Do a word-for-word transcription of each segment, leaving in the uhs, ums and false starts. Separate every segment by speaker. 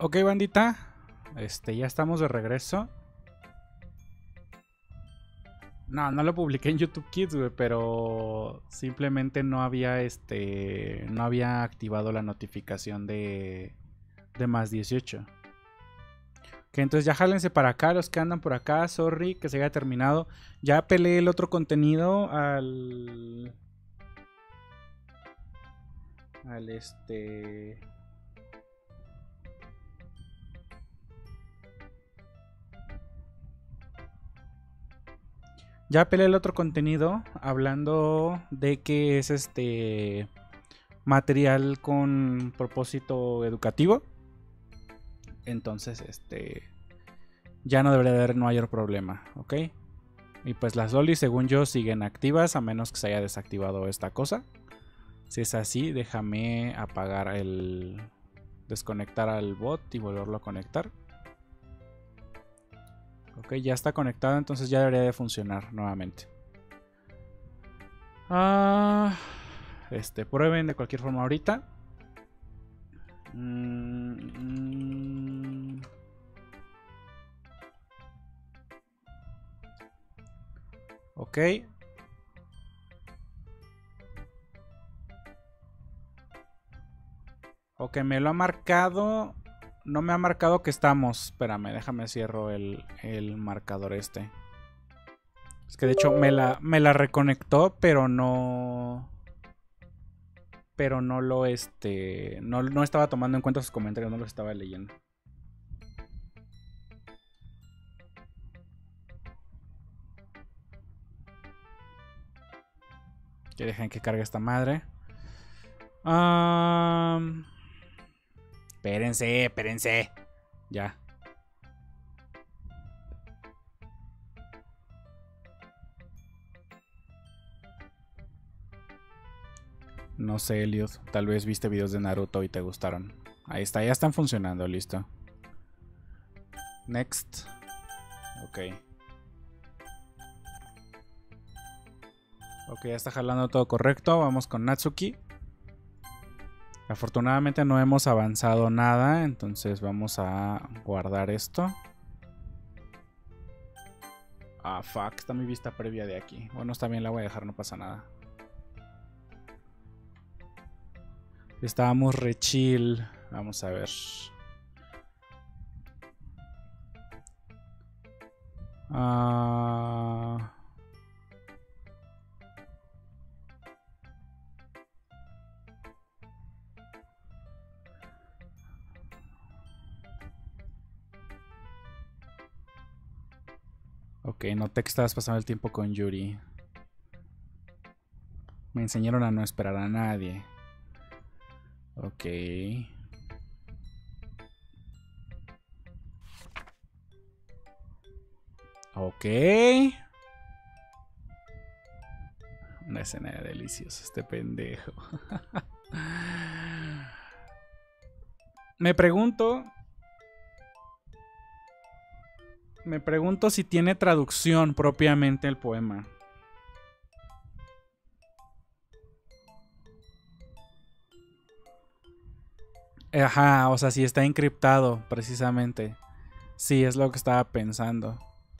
Speaker 1: Ok, bandita. Este, ya estamos de regreso. No, no lo publiqué en YouTube Kids, güey, pero simplemente no había este. No había activado la notificación de. de más dieciocho. Que entonces ya jálense para acá, los que andan por acá. Sorry que se haya terminado. Ya peleé el otro contenido al. Al este. Ya peleé el otro contenido hablando de que es este material con propósito educativo. Entonces, este ya no debería haber mayor problema, ¿ok? Y pues las lolis, según yo, siguen activas a menos que se haya desactivado esta cosa. Si es así, déjame apagar el... desconectar al bot y volverlo a conectar. Ok, ya está conectado, entonces ya debería de funcionar nuevamente. Ah, este, prueben de cualquier forma ahorita. Mm, mm. Ok. Ok, me lo ha marcado. No me ha marcado que estamos. Espérame, déjame cierro el, el marcador este. Es que de hecho me la, me la reconectó, pero no... Pero no lo este... No, no estaba tomando en cuenta sus comentarios, no los estaba leyendo. Que dejen que cargue esta madre. Um... Espérense, espérense. Ya. No sé, Eliud. Tal vez viste videos de Naruto y te gustaron. Ahí está, ya están funcionando, listo. Next. Ok. Ok, ya está jalando todo correcto. Vamos con Natsuki. Afortunadamente no hemos avanzado nada, entonces vamos a guardar esto. Ah, fuck, está mi vista previa de aquí. Bueno, está bien, la voy a dejar, no pasa nada. Estábamos re chill. Vamos a ver. Ah... Ok, noté que estabas pasando el tiempo con Yuri. Me enseñaron a no esperar a nadie. Ok. Ok. Una escena de delicioso, este pendejo. Me pregunto... Me pregunto si tiene traducción propiamente el poema. Ajá, o sea, si está encriptado, precisamente. Sí, es lo que estaba pensando.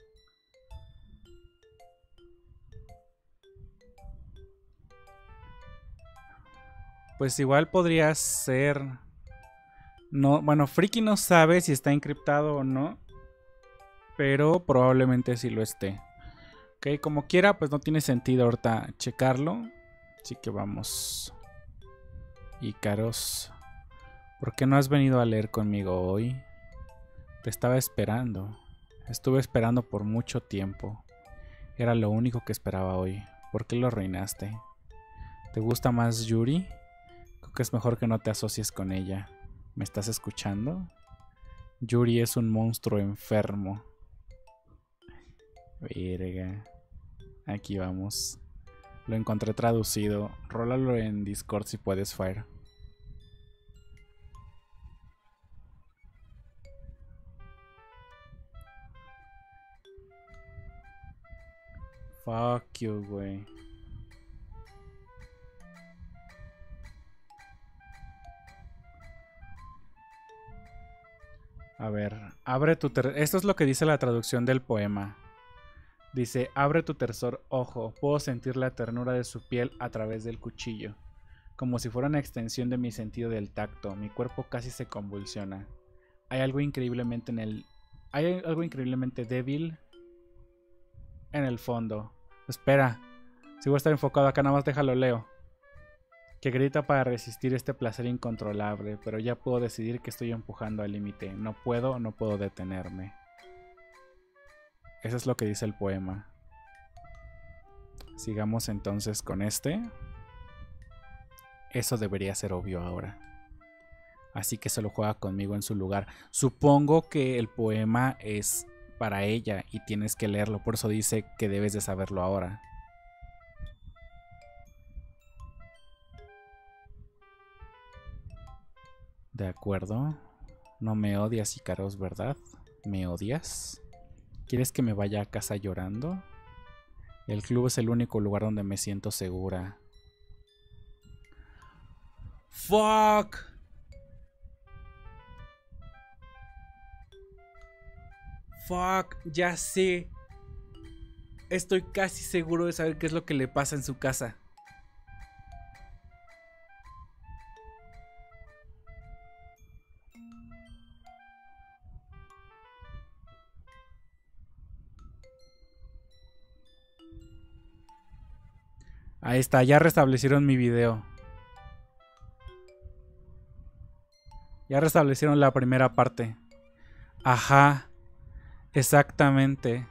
Speaker 1: Pues igual podría ser... No, bueno, Friki no sabe si está encriptado o no. Pero probablemente sí lo esté. Ok, como quiera, pues no tiene sentido ahorita checarlo. Así que vamos. Ícaros, ¿por qué no has venido a leer conmigo hoy? Te estaba esperando. Estuve esperando por mucho tiempo. Era lo único que esperaba hoy. ¿Por qué lo arruinaste? ¿Te gusta más Yuri? Creo que es mejor que no te asocies con ella. ¿Me estás escuchando? Yuri es un monstruo enfermo. Verga. Aquí vamos. Lo encontré traducido. Rólalo en Discord si puedes, Fire. Fuck you, güey. A ver, abre tu... Ter Esto es lo que dice la traducción del poema. Dice, abre tu tercer ojo, puedo sentir la ternura de su piel a través del cuchillo. Como si fuera una extensión de mi sentido del tacto, mi cuerpo casi se convulsiona. Hay algo increíblemente en el... Hay algo increíblemente débil en el fondo. Espera, si voy a estar enfocado acá, nada más déjalo leo. Que grita para resistir este placer incontrolable, pero ya puedo decidir que estoy empujando al límite. No puedo, no puedo detenerme. Eso es lo que dice el poema. Sigamos entonces con este. Eso debería ser obvio ahora. Así que solo juega conmigo en su lugar. Supongo que el poema es para ella y tienes que leerlo. Por eso dice que debes de saberlo ahora. De acuerdo. No me odias, Icaros, ¿verdad? ¿Me odias? ¿Quieres que me vaya a casa llorando? El club es el único lugar donde me siento segura. ¡Fuck! ¡Fuck! Ya sé. Estoy casi seguro de saber qué es lo que le pasa en su casa. Ahí está, ya restablecieron mi video. Ya restablecieron la primera parte. Ajá, exactamente.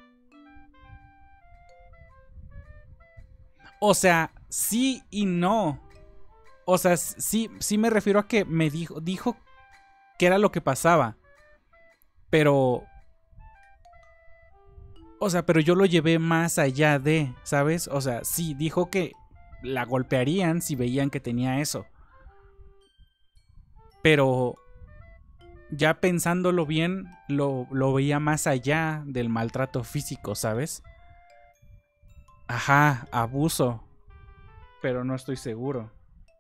Speaker 1: O sea, sí y no. O sea, sí, sí me refiero a que me dijo, dijo que era lo que pasaba. Pero... O sea, pero yo lo llevé más allá de, ¿sabes? O sea, sí, dijo que la golpearían si veían que tenía eso. Pero ya pensándolo bien, lo, lo veía más allá del maltrato físico, ¿sabes? Ajá, abuso. Pero no estoy seguro.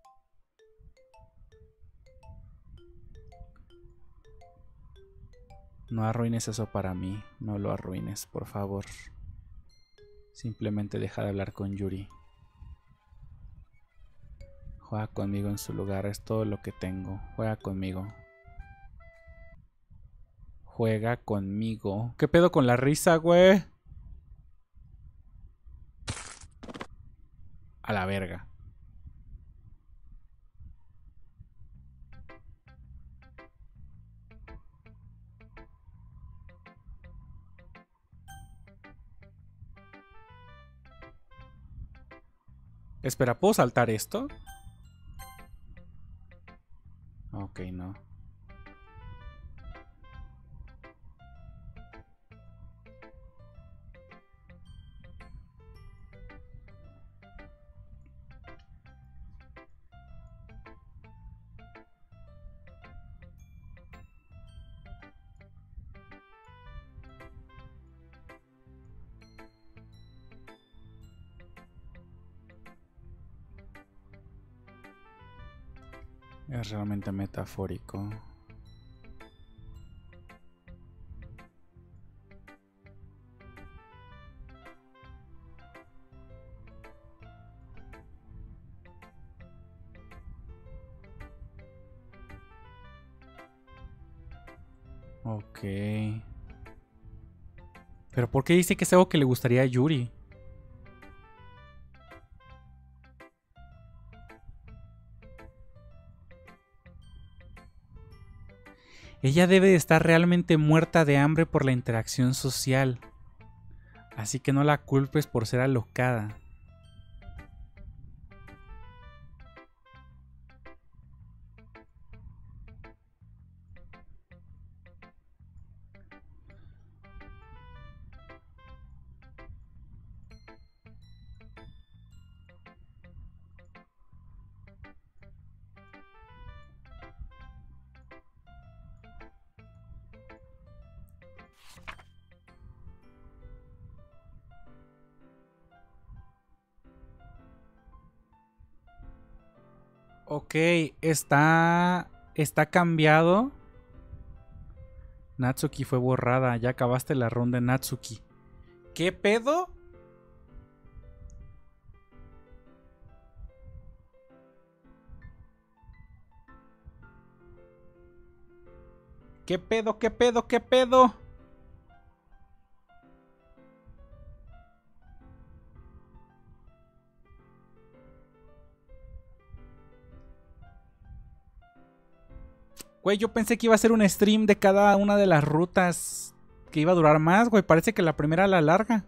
Speaker 1: No arruines eso para mí. No lo arruines, por favor. Simplemente deja de hablar con Yuri. Juega conmigo en su lugar. Es todo lo que tengo. Juega conmigo. Juega conmigo. ¿Qué pedo con la risa, güey? A la verga. Espera, ¿puedo saltar esto? Ok, no. Es realmente metafórico. Ok. ¿Pero por qué dice que es algo que le gustaría a Yuri? Ella debe de estar realmente muerta de hambre por la interacción social. Así que no la culpes por ser alocada. Ok, está, está cambiado. Natsuki fue borrada. Ya acabaste la ronda de Natsuki. ¿Qué pedo? ¿Qué pedo? ¿Qué pedo? ¿Qué pedo? Güey, yo pensé que iba a ser un stream de cada una de las rutas. Que iba a durar más, güey. Parece que la primera la larga.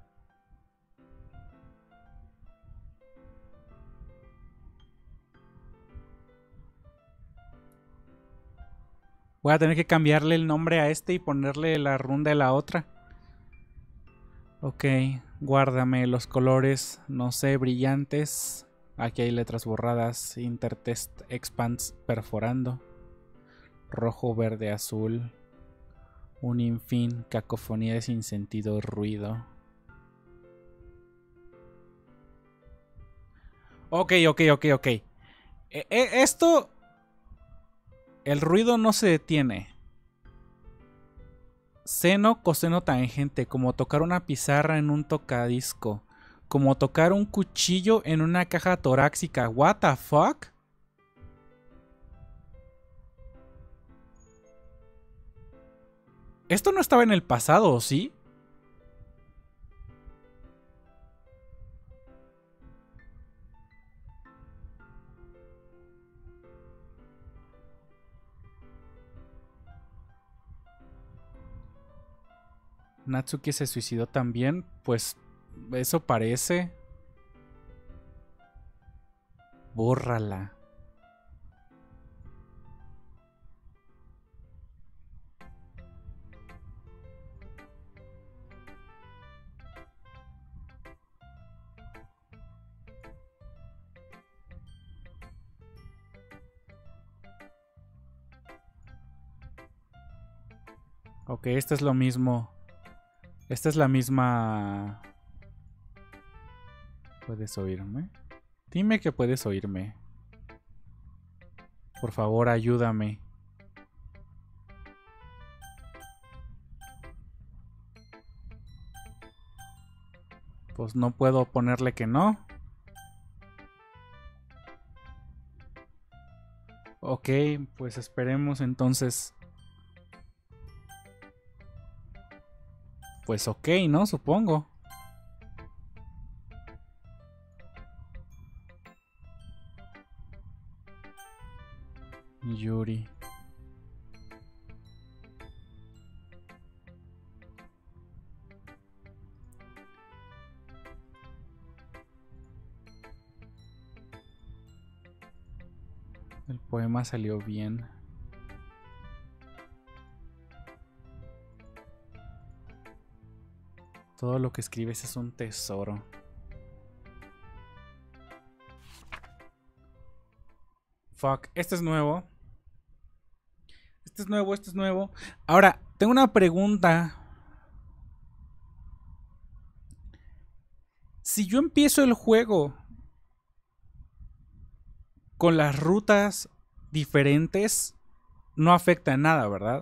Speaker 1: Voy a tener que cambiarle el nombre a este y ponerle la runda de la otra. Ok, guárdame los colores, no sé, brillantes. Aquí hay letras borradas. Intertest expands perforando. Rojo, verde, azul. Un infin, cacofonía de sinsentido, ruido. Ok, ok, ok, ok. E -e esto... El ruido no se detiene. Seno, coseno, tangente. Como tocar una pizarra en un tocadisco. Como tocar un cuchillo en una caja torácica. What the fuck? Esto no estaba en el pasado, ¿sí? Natsuki se suicidó también. Pues eso parece. Bórrala. Ok, este es lo mismo. Esta es la misma... ¿Puedes oírme? Dime que puedes oírme. Por favor, ayúdame. Pues no puedo ponerle que no. Ok, pues esperemos entonces. Pues ok, ¿no? Supongo. Yuri. El poema salió bien. Todo lo que escribes es un tesoro. Fuck, este es nuevo. Este es nuevo, este es nuevo. Ahora, tengo una pregunta. Si yo empiezo el juego con las rutas diferentes, no afecta en nada, ¿verdad?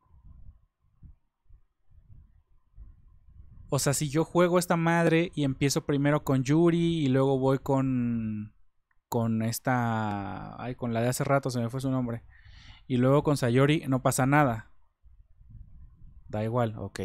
Speaker 1: O sea, si yo juego esta madre y empiezo primero con Yuri y luego voy con... Con esta... Ay, con la de hace rato se me fue su nombre. Y luego con Sayori no pasa nada. Da igual, ok.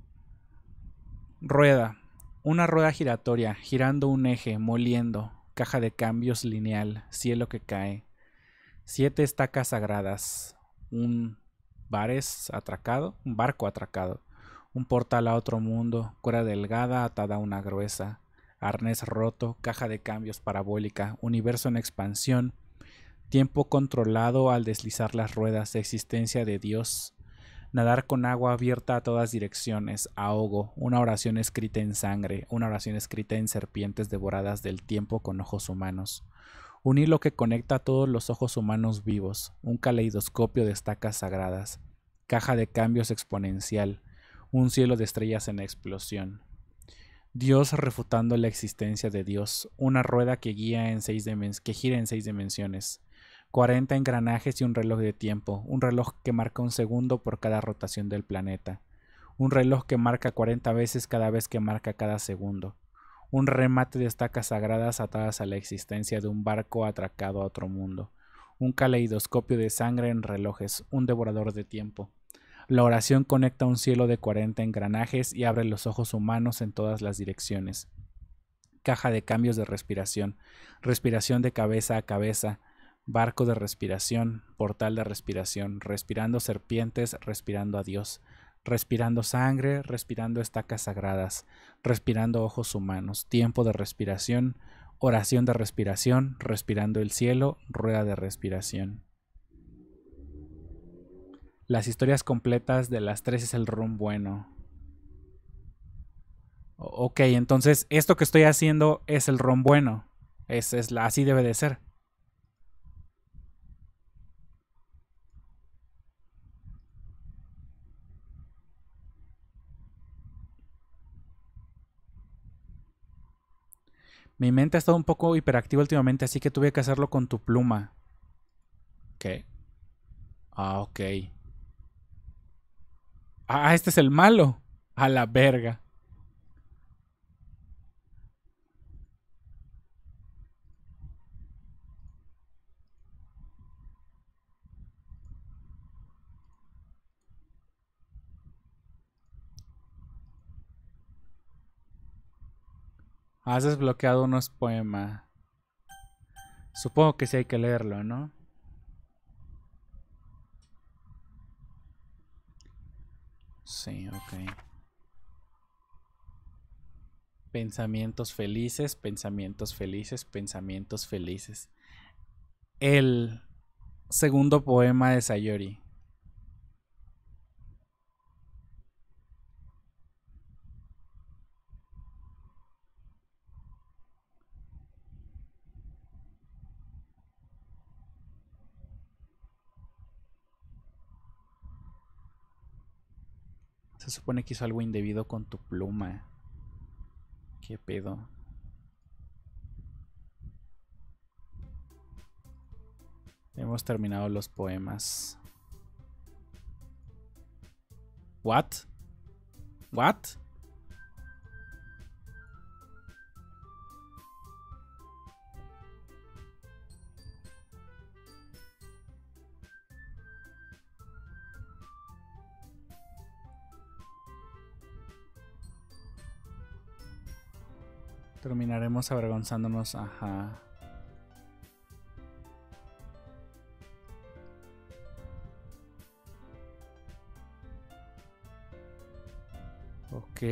Speaker 1: Rueda. Una rueda giratoria, girando un eje, moliendo. Caja de cambios lineal, cielo que cae. Siete estacas sagradas. Un bares atracado, un barco atracado. Un portal a otro mundo, cuerda delgada atada a una gruesa. Arnés roto, caja de cambios parabólica, universo en expansión. Tiempo controlado al deslizar las ruedas, existencia de Dios. Nadar con agua abierta a todas direcciones, ahogo, una oración escrita en sangre, una oración escrita en serpientes devoradas del tiempo con ojos humanos. Un hilo que conecta a todos los ojos humanos vivos, un caleidoscopio de estacas sagradas, caja de cambios exponencial, un cielo de estrellas en explosión. Dios refutando la existencia de Dios, una rueda que guía en seis dimens- que gira en seis dimensiones. cuarenta engranajes y un reloj de tiempo, un reloj que marca un segundo por cada rotación del planeta, un reloj que marca cuarenta veces cada vez que marca cada segundo, un remate de estacas sagradas atadas a la existencia de un barco atracado a otro mundo, un caleidoscopio de sangre en relojes, un devorador de tiempo. La oración conecta un cielo de cuarenta engranajes y abre los ojos humanos en todas las direcciones. Caja de cambios de respiración, respiración de cabeza a cabeza, barco de respiración, portal de respiración, respirando serpientes, respirando a Dios, respirando sangre, respirando estacas sagradas, respirando ojos humanos, tiempo de respiración, oración de respiración, respirando el cielo, rueda de respiración. Las historias completas de las tres es el ron bueno. Ok, entonces esto que estoy haciendo es el ron bueno. Es, es la, así debe de ser. Mi mente ha estado un poco hiperactiva últimamente, así que tuve que hacerlo con tu pluma. ¿Qué? Ah, ok. Ah, este es el malo. A la verga. Has desbloqueado unos poemas. Supongo que sí hay que leerlo, ¿no? Sí, ok. Pensamientos felices, pensamientos felices, pensamientos felices. El segundo poema de Sayori. Se supone que hizo algo indebido con tu pluma. ¿Qué pedo? Hemos terminado los poemas. ¿What? ¿What? Terminaremos avergonzándonos, ajá. Ok.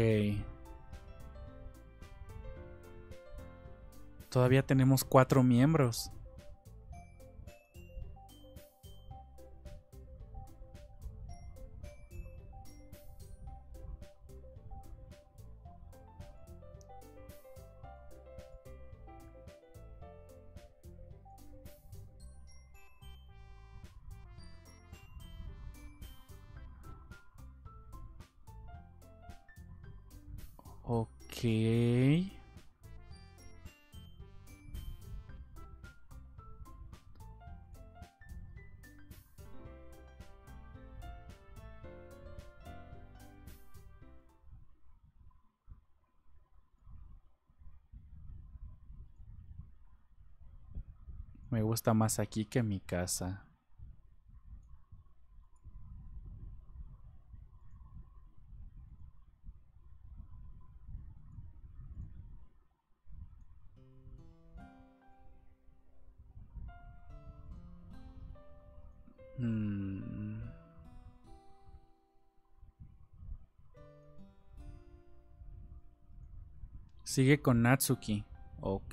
Speaker 1: Todavía tenemos cuatro miembros. Ok. Me gusta más aquí que mi casa. Hmm. Sigue con Natsuki. Ok.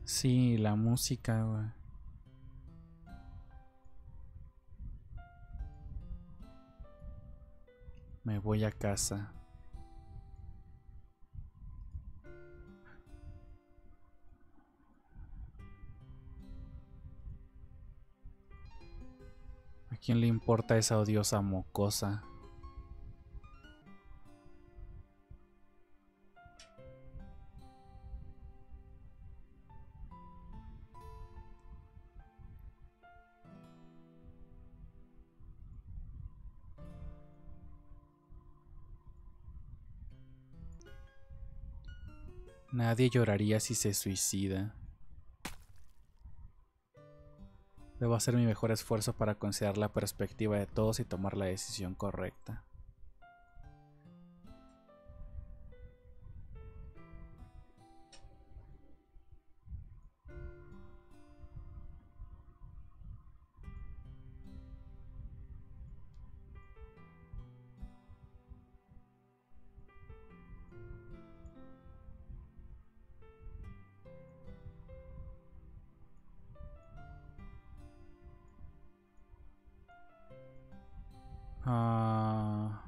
Speaker 1: Sí, la música, güey. Me voy a casa. ¿A quién le importa esa odiosa mocosa? Nadie lloraría si se suicida. Debo hacer mi mejor esfuerzo para considerar la perspectiva de todos y tomar la decisión correcta. Ah...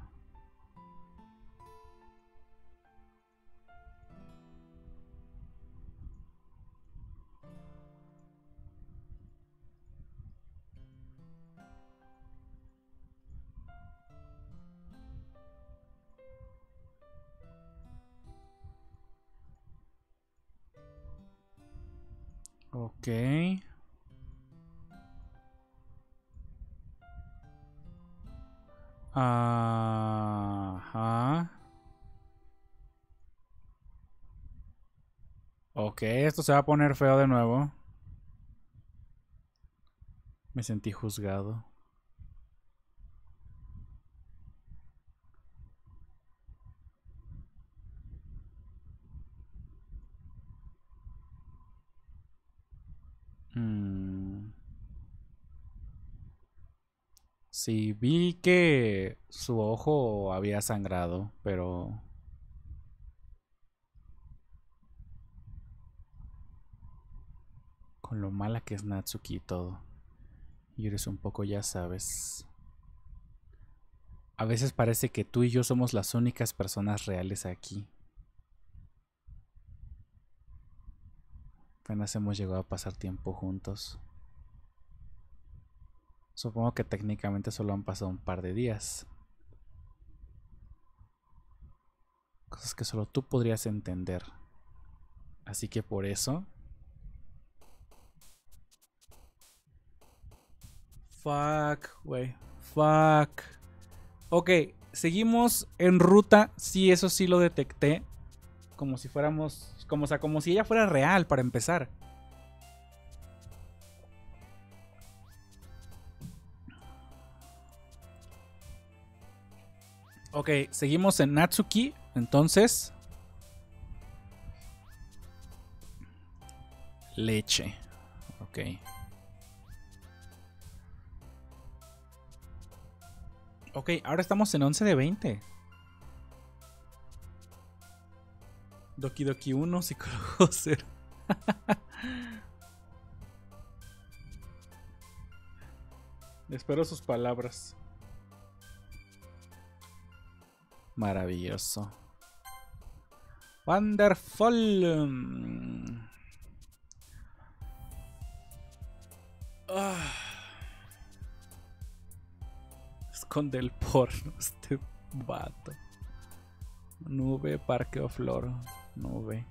Speaker 1: Ok. Ajá. Ok, esto se va a poner feo de nuevo. Me sentí juzgado. Hmm. Sí, vi que su ojo había sangrado, pero... con lo mala que es Natsuki y todo. Y eres un poco, ya sabes. A veces parece que tú y yo somos las únicas personas reales aquí. Apenas hemos llegado a pasar tiempo juntos. Supongo que técnicamente solo han pasado un par de días. Cosas que solo tú podrías entender. Así que por eso... Fuck, güey. Fuck. Ok, seguimos en ruta. Sí, eso sí lo detecté. Como si fuéramos... Como, o sea, como si ella fuera real para empezar. Ok, seguimos en Natsuki. Entonces... leche. Ok. Ok, ahora estamos en once de veinte. Doki Doki uno, psicólogo cero. Espero sus palabras. Maravilloso. Wonderful. Ah. Esconde el porno este vato. Nube, parque o flor. Nube.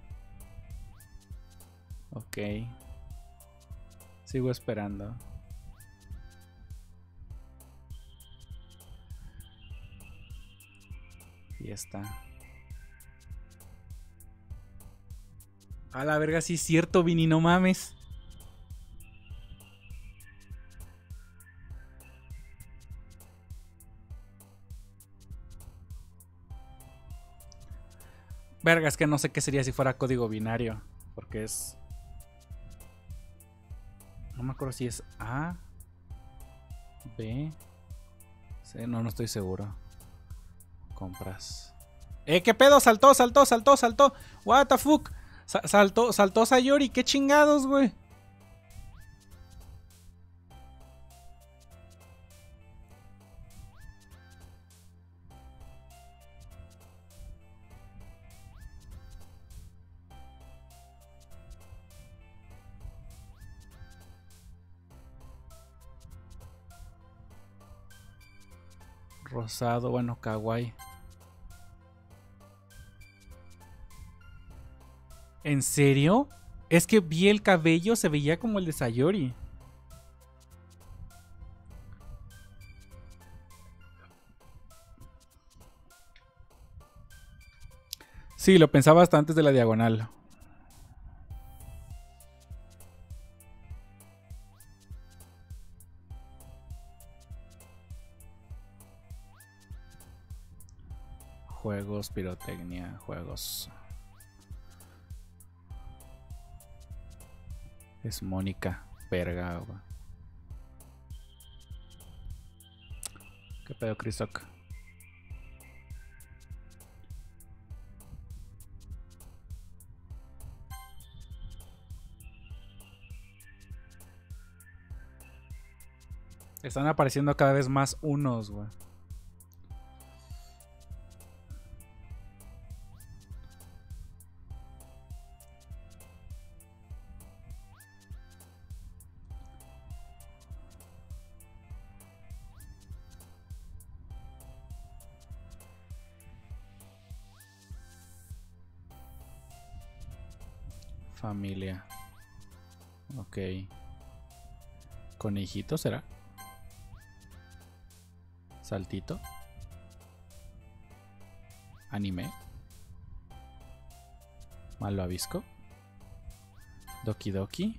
Speaker 1: Ok. Sigo esperando. Y está. A la verga, sí es cierto, Vini, no mames. Verga, es que no sé qué sería si fuera código binario. Porque es... no me acuerdo si es A, B, C, no, no estoy seguro. Compras. ¡Eh, qué pedo! ¡Saltó, saltó, saltó, saltó! ¡What the fuck! Sa saltó, saltó Sayori, qué chingados, güey. Rosado, bueno, kawaii. ¿En serio? Es que vi el cabello, se veía como el de Sayori. Sí, lo pensaba hasta antes de la diagonal. Juegos, pirotecnia, juegos. Es Mónica, verga, güey. ¿Qué pedo, Chrisok? Están apareciendo cada vez más unos, güey. Familia. Ok. Conejito, ¿será? Saltito. Anime. Malvavisco. Doki Doki.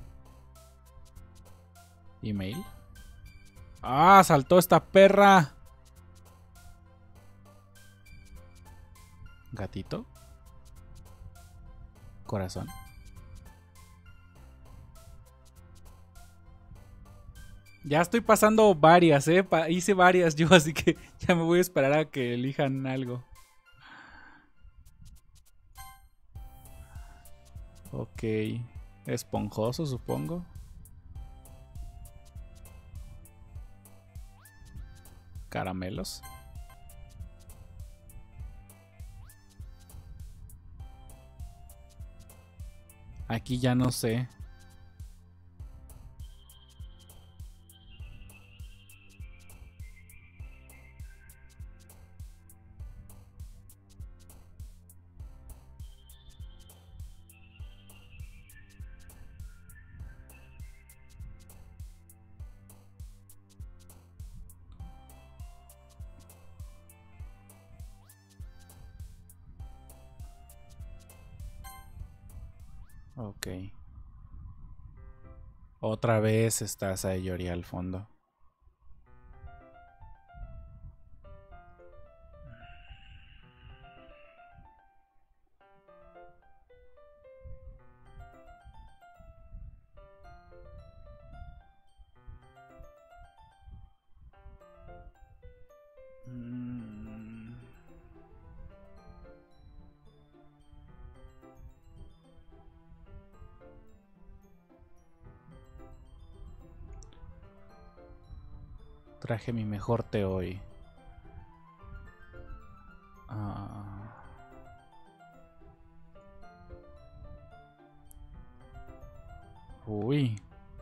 Speaker 1: Email. ¡Ah! ¡Saltó esta perra! Gatito. Corazón. Ya estoy pasando varias, eh. Pa hice varias yo, así que ya me voy a esperar a que elijan algo. Ok. Esponjoso, supongo. Caramelos. Aquí ya no sé. Ok. Otra vez está Sayori al fondo. Mm. Traje mi mejor té hoy. Ah. Uy.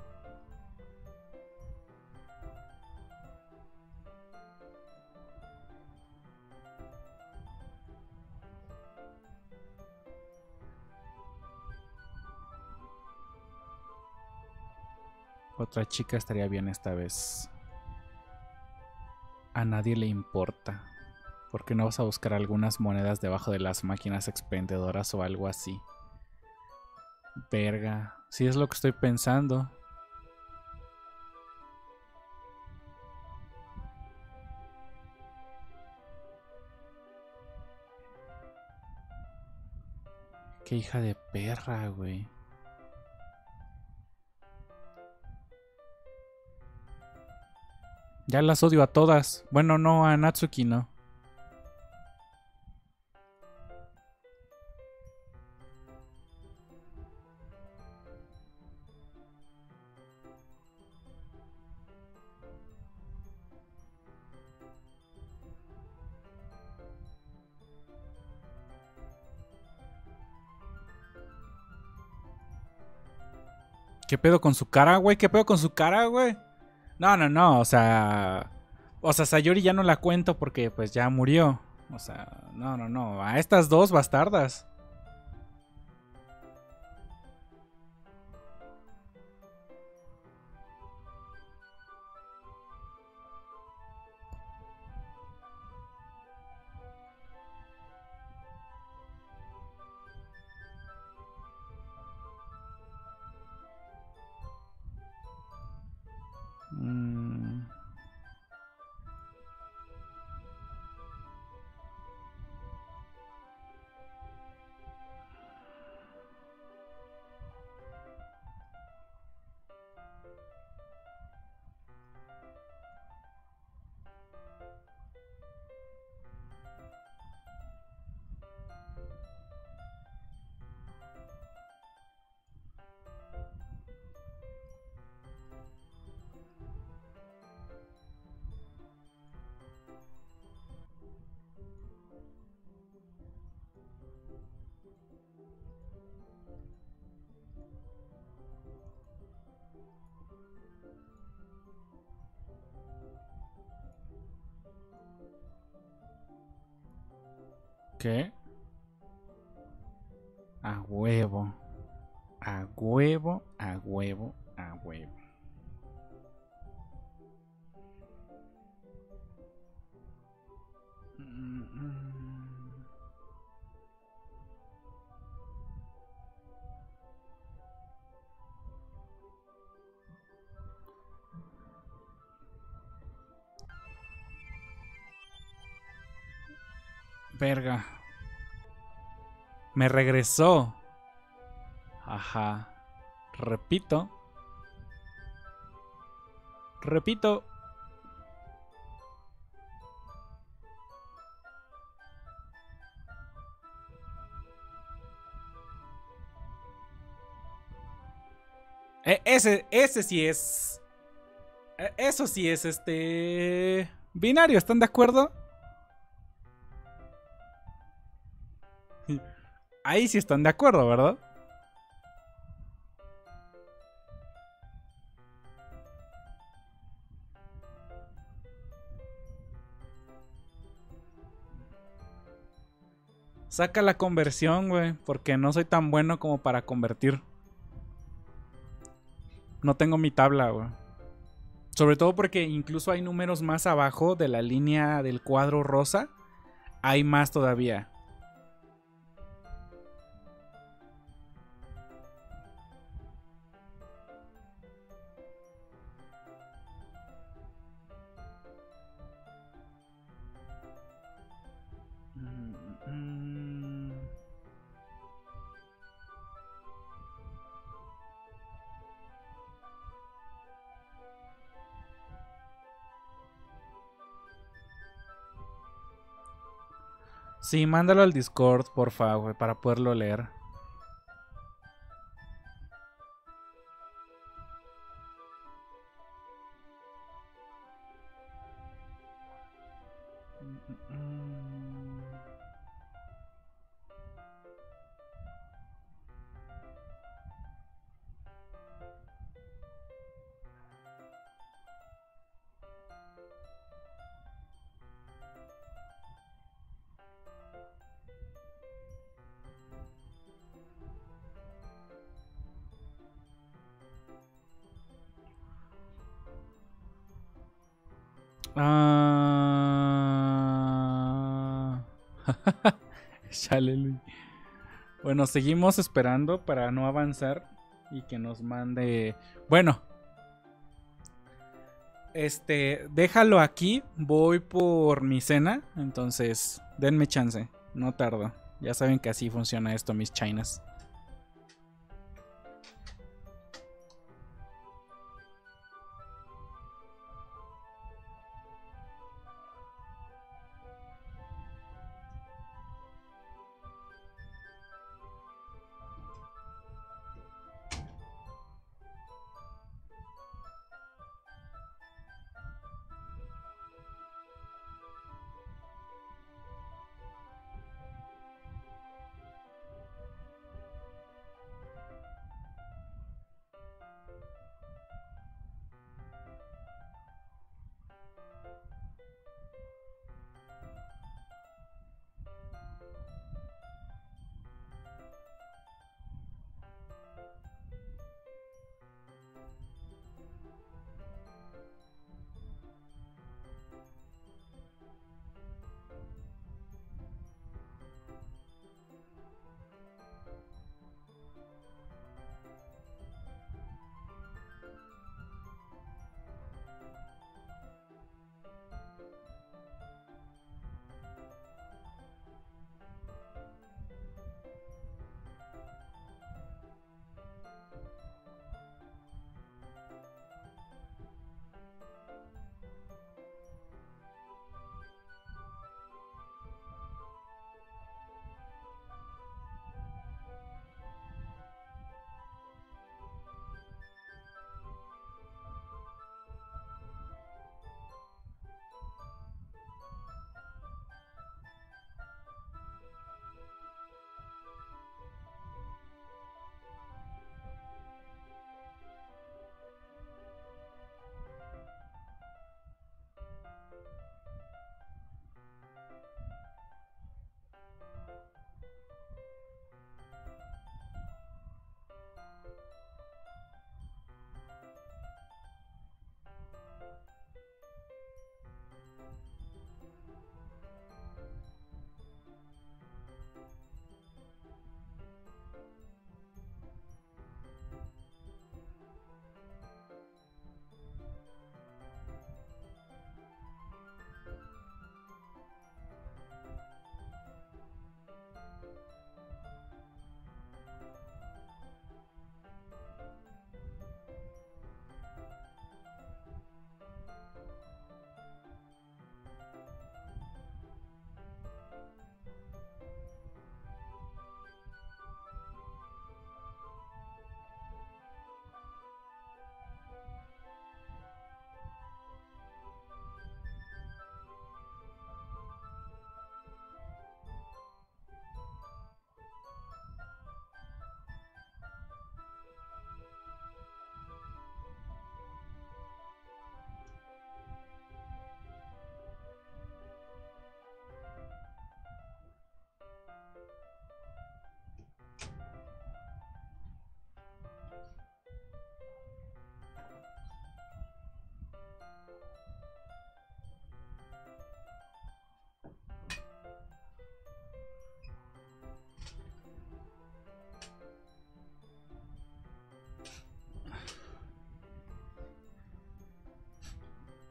Speaker 1: Otra chica estaría bien esta vez. A nadie le importa. ¿Por qué no vas a buscar algunas monedas debajo de las máquinas expendedoras o algo así? Verga. Sí es lo que estoy pensando. Qué hija de perra, güey. Ya las odio a todas. Bueno, no, a Natsuki no. ¿Qué pedo con su cara, güey? ¿Qué pedo con su cara, güey? No, no, no, o sea... O sea, Sayori ya no la cuento porque pues ya murió. O sea, no, no, no. A estas dos bastardas. Mm. ¿Qué? A huevo. A huevo, a huevo, a huevo. Mm, mm. Verga. Me regresó. Ajá. Repito. Repito. E ese, ese sí es. e Eso sí es este. Binario, ¿están de acuerdo? Ahí sí están de acuerdo, ¿verdad? Saca la conversión, güey. Porque no soy tan bueno como para convertir. No tengo mi tabla, güey. Sobre todo porque incluso hay números más abajo de la línea del cuadro rosa. Hay más todavía. Mm, mm. Sí, mándalo al Discord, por favor, para poderlo leer. Ah... Chale, Luis. Bueno, seguimos esperando para no avanzar y que nos mande. Bueno, este, déjalo aquí. Voy por mi cena. Entonces, denme chance. No tardo. Ya saben que así funciona esto, mis chinas.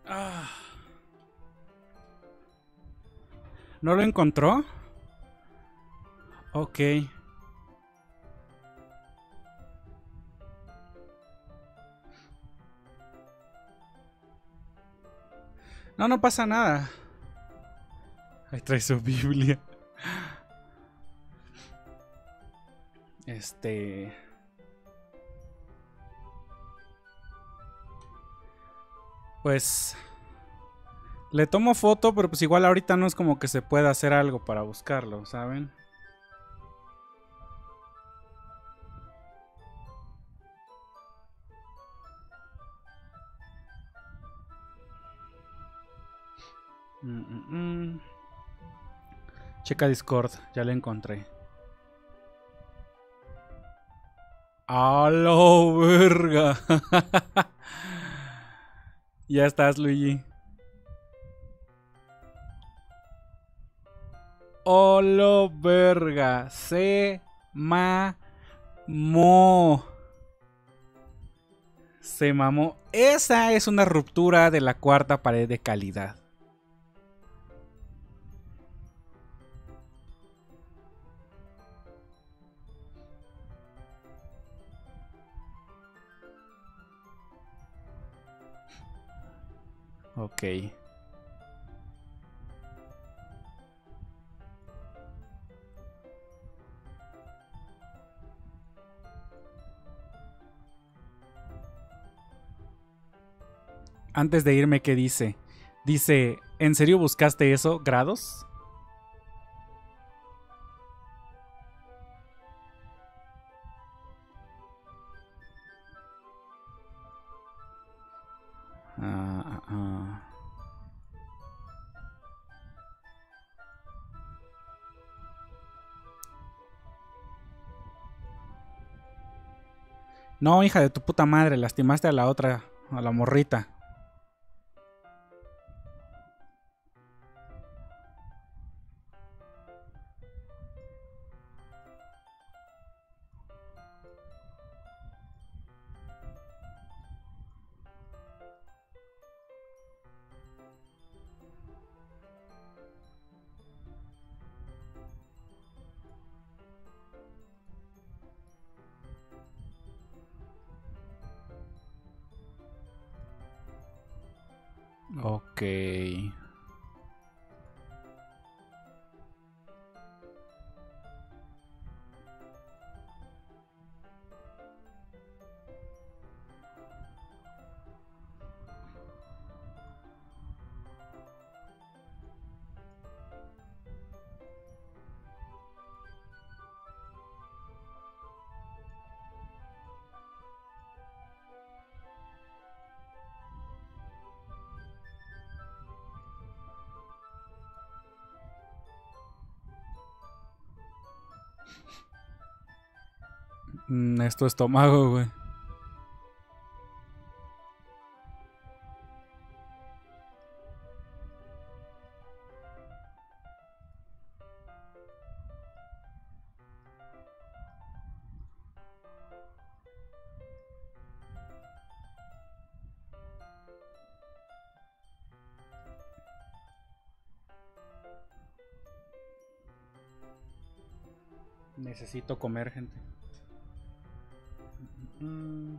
Speaker 1: Ah. ¿No lo encontró? Ok. No, no pasa nada. Ahí trae su Biblia. Este... Pues... Le tomo foto, pero pues igual ahorita no es como que se pueda hacer algo para buscarlo, ¿saben? Mm, mm, mm. Checa Discord, ya lo encontré. ¡A la verga! Ya estás, Luigi. ¡A la verga! Se mamó. Se mamó. Esa es una ruptura de la cuarta pared de calidad. Ok. Antes de irme, ¿qué dice? Dice, ¿en serio buscaste eso? ¿Grados? Ah, ah, ah. No, hija de tu puta madre, lastimaste a la otra, a la morrita. Ok. Mm, es tu estómago, güey. Necesito comer, gente. Mm.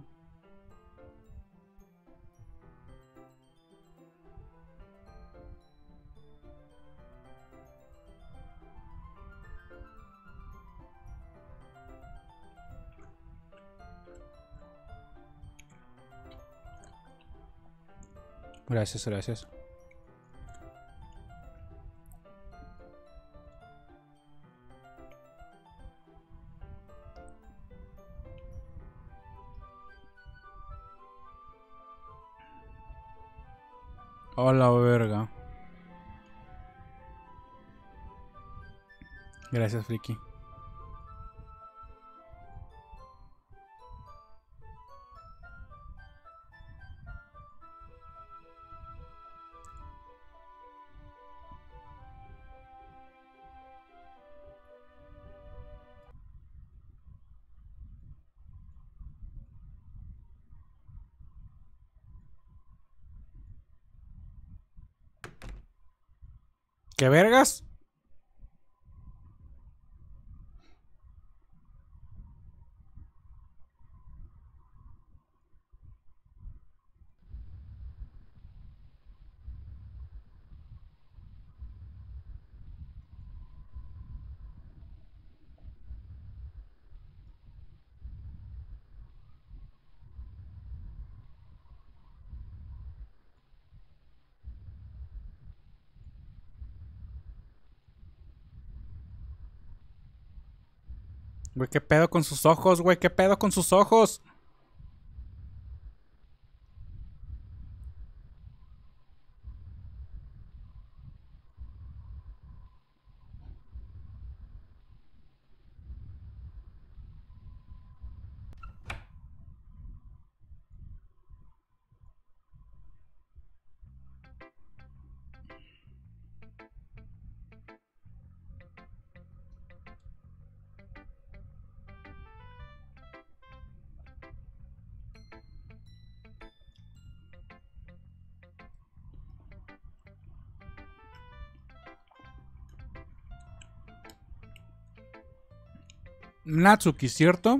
Speaker 1: Gracias, gracias. Hola, verga. Gracias, Friki. ¿Qué vergas? Güey, ¿qué pedo con sus ojos, güey? ¿Qué pedo con sus ojos? Natsuki, ¿cierto?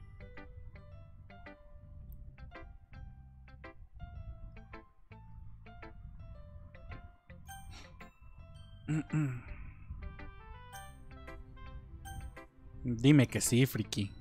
Speaker 1: Dime que sí, friki.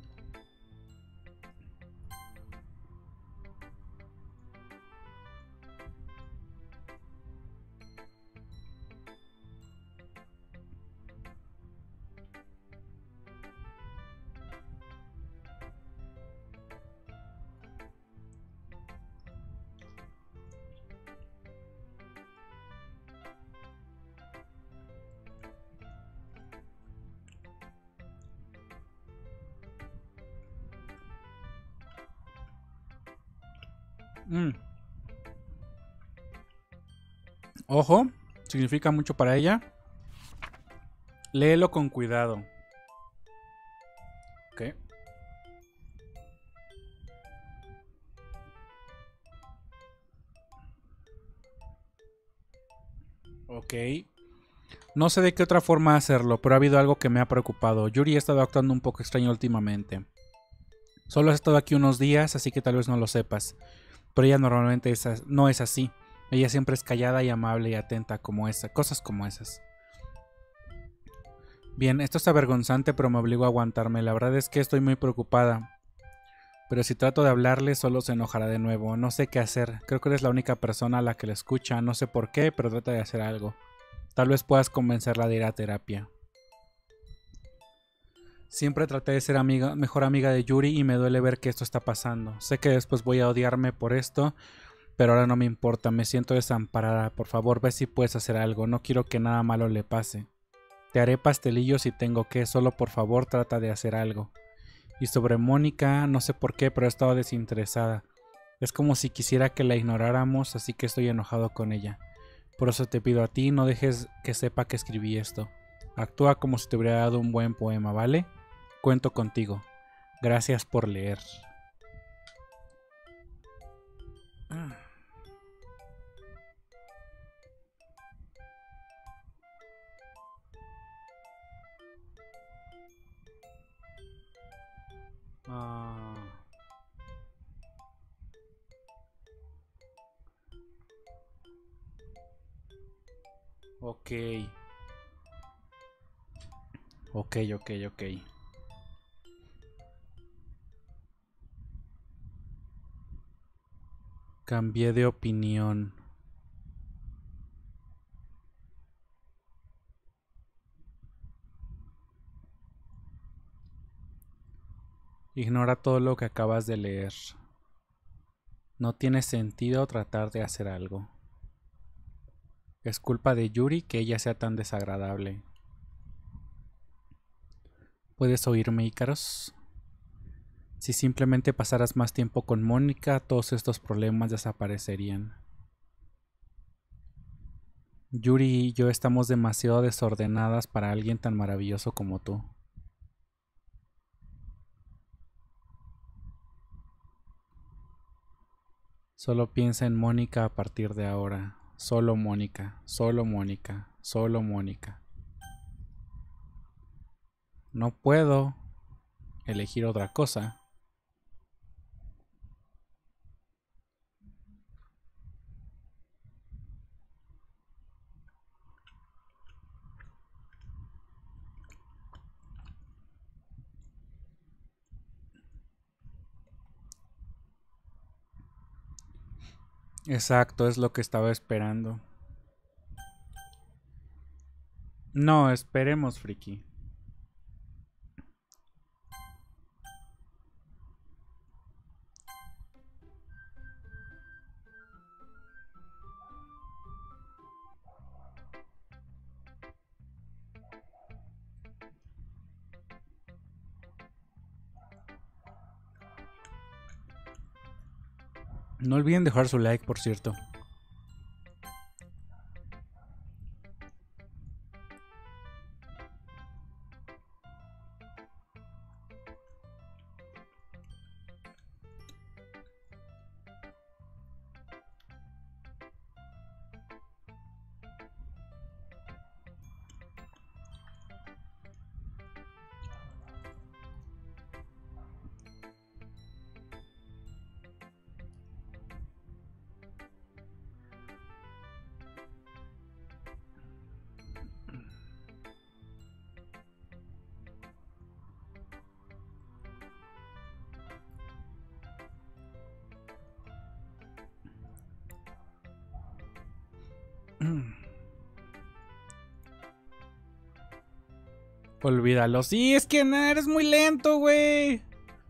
Speaker 1: Mm. Ojo, significa mucho para ella. Léelo con cuidado. Ok. Ok. No sé de qué otra forma hacerlo, pero ha habido algo que me ha preocupado. Yuri ha estado actuando un poco extraño últimamente. Solo has estado aquí unos días, así que tal vez no lo sepas. Pero ella normalmente es, no es así. Ella siempre es callada y amable y atenta como esa, cosas como esas. Bien, esto es avergonzante, pero me obligo a aguantarme. La verdad es que estoy muy preocupada. Pero si trato de hablarle, solo se enojará de nuevo. No sé qué hacer. Creo que eres la única persona a la que le escucha. No sé por qué, pero trata de hacer algo. Tal vez puedas convencerla de ir a terapia. Siempre traté de ser amiga, mejor amiga de Yuri y me duele ver que esto está pasando. Sé que después voy a odiarme por esto, pero ahora no me importa. Me siento desamparada. Por favor, ve si puedes hacer algo. No quiero que nada malo le pase. Te haré pastelillos si tengo que. Solo por favor trata de hacer algo. Y sobre Mónica, no sé por qué, pero he estado desinteresada. Es como si quisiera que la ignoráramos, así que estoy enojado con ella. Por eso te pido a ti, no dejes que sepa que escribí esto. Actúa como si te hubiera dado un buen poema, ¿vale? Cuento contigo. Gracias por leer. Ah. Ok. Ok, ok, ok. Cambié de opinión. Ignora todo lo que acabas de leer. No tiene sentido tratar de hacer algo. Es culpa de Yuri que ella sea tan desagradable. ¿Puedes oírme, Ícaros? Si simplemente pasaras más tiempo con Mónica, todos estos problemas desaparecerían. Yuri y yo estamos demasiado desordenadas para alguien tan maravilloso como tú. Solo piensa en Mónica a partir de ahora. Solo Mónica, solo Mónica, Solo Mónica. No puedo elegir otra cosa. Exacto, es lo que estaba esperando. No, esperemos, friki. No olviden dejar su like, por cierto. Olvídalo. Sí, es que nah, eres muy lento, güey.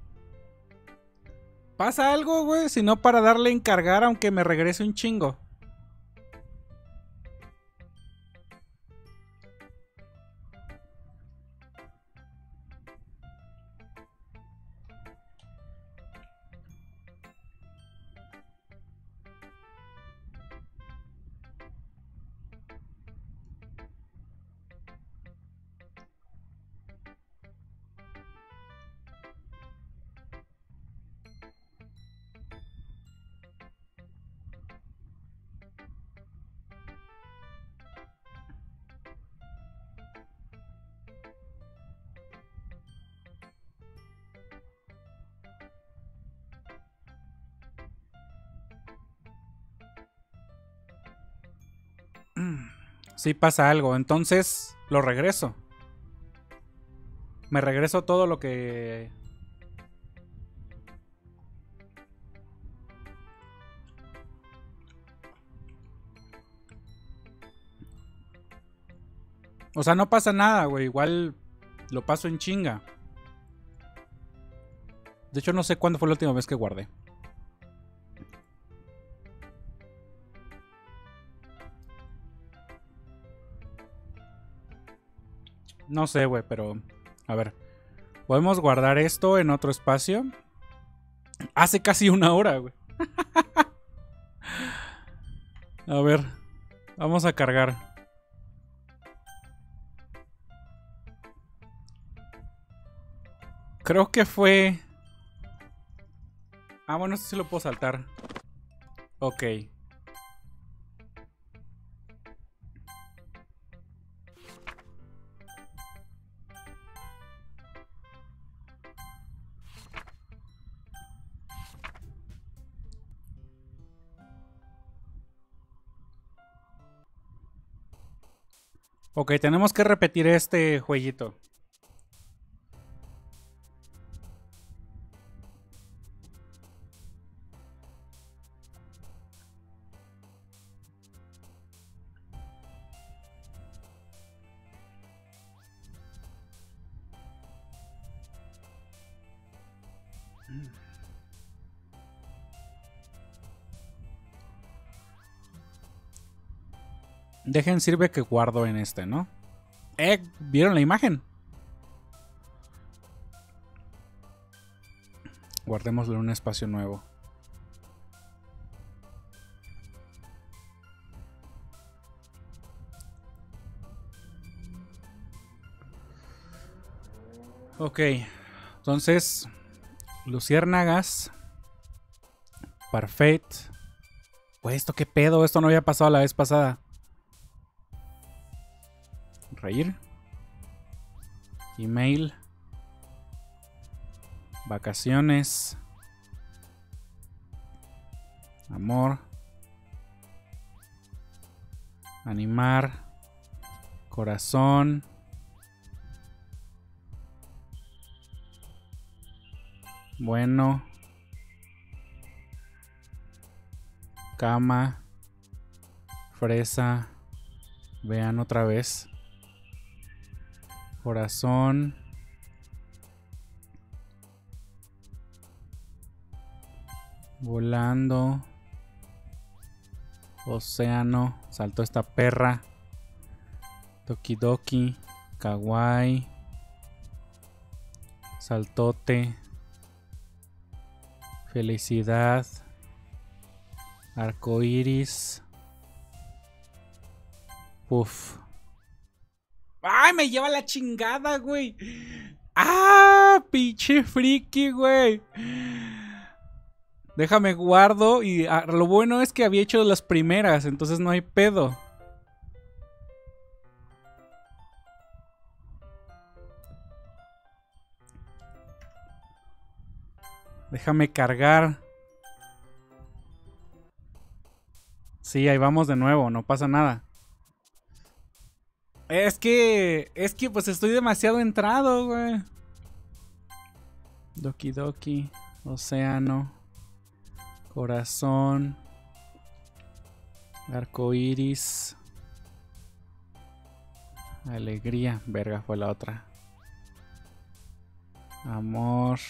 Speaker 1: Pasa algo, güey. Si no, para darle a encargar, aunque me regrese un chingo. Sí pasa algo, entonces lo regreso. Me regreso todo lo que... O sea, no pasa nada, güey. Igual lo paso en chinga. De hecho, no sé cuándo fue la última vez que guardé. No sé, güey, pero... A ver. Podemos guardar esto en otro espacio. Hace casi una hora, güey. A ver. Vamos a cargar. Creo que fue... Ah, bueno, esto sí lo puedo saltar. Ok. Ok, tenemos que repetir este jueguito. Dejen sirve que guardo en este, ¿no? Eh, ¿vieron la imagen? Guardémoslo en un espacio nuevo. Ok, entonces luciérnagas. Perfecto. Pues esto qué pedo, esto no había pasado la vez pasada. Reír. Email. Vacaciones. Amor. Animar. Corazón. Bueno. Cama. Fresa. Vean otra vez. Corazón. Volando. Océano. Saltó esta perra. Tokidoki. Kawaii. Saltote. Felicidad. Arcoiris. Uf. ¡Ay, me lleva la chingada, güey! ¡Ah! Pinche friki, güey. Déjame guardo. Y ah, lo bueno es que había hecho las primeras, entonces no hay pedo. Déjame cargar. Sí, ahí vamos de nuevo, no pasa nada. Es que... Es que pues estoy demasiado entrado, güey. Doki Doki. Océano. Corazón. Arcoiris. Alegría. Verga, fue la otra. Amor.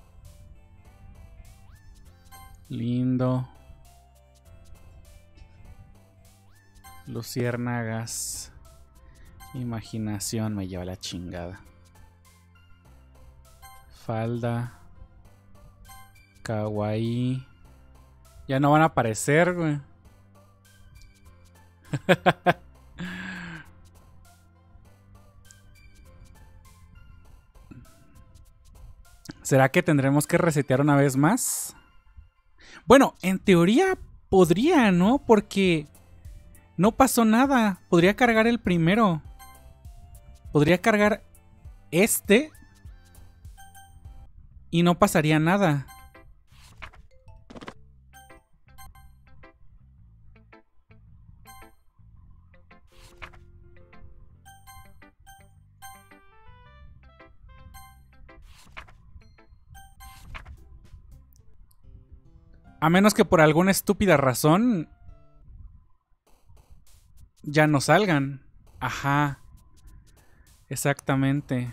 Speaker 1: Lindo. Luciérnagas. Imaginación, me lleva la chingada. Falda. Kawaii. Ya no van a aparecer, güey. ¿Será que tendremos que resetear una vez más? Bueno, en teoría podría, ¿no? Porque no pasó nada. Podría cargar el primero. Podría cargar este. Y no pasaría nada. A menos que por alguna estúpida razón ya no salgan. Ajá. Exactamente.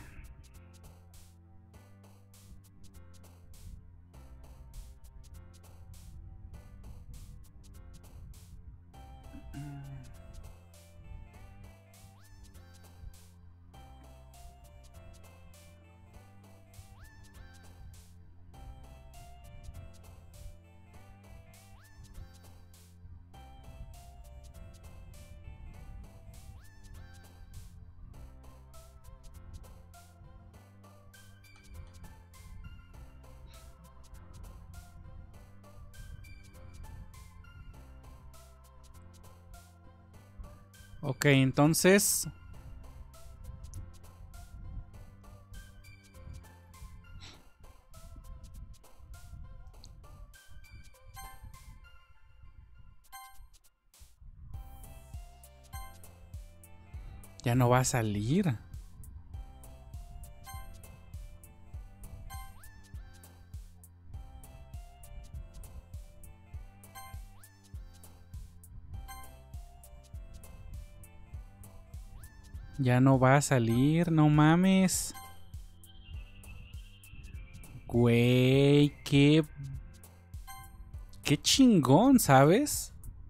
Speaker 1: Ok, entonces... ya no va a salir. Ya no va a salir, no mames. Güey, qué... qué chingón, ¿sabes?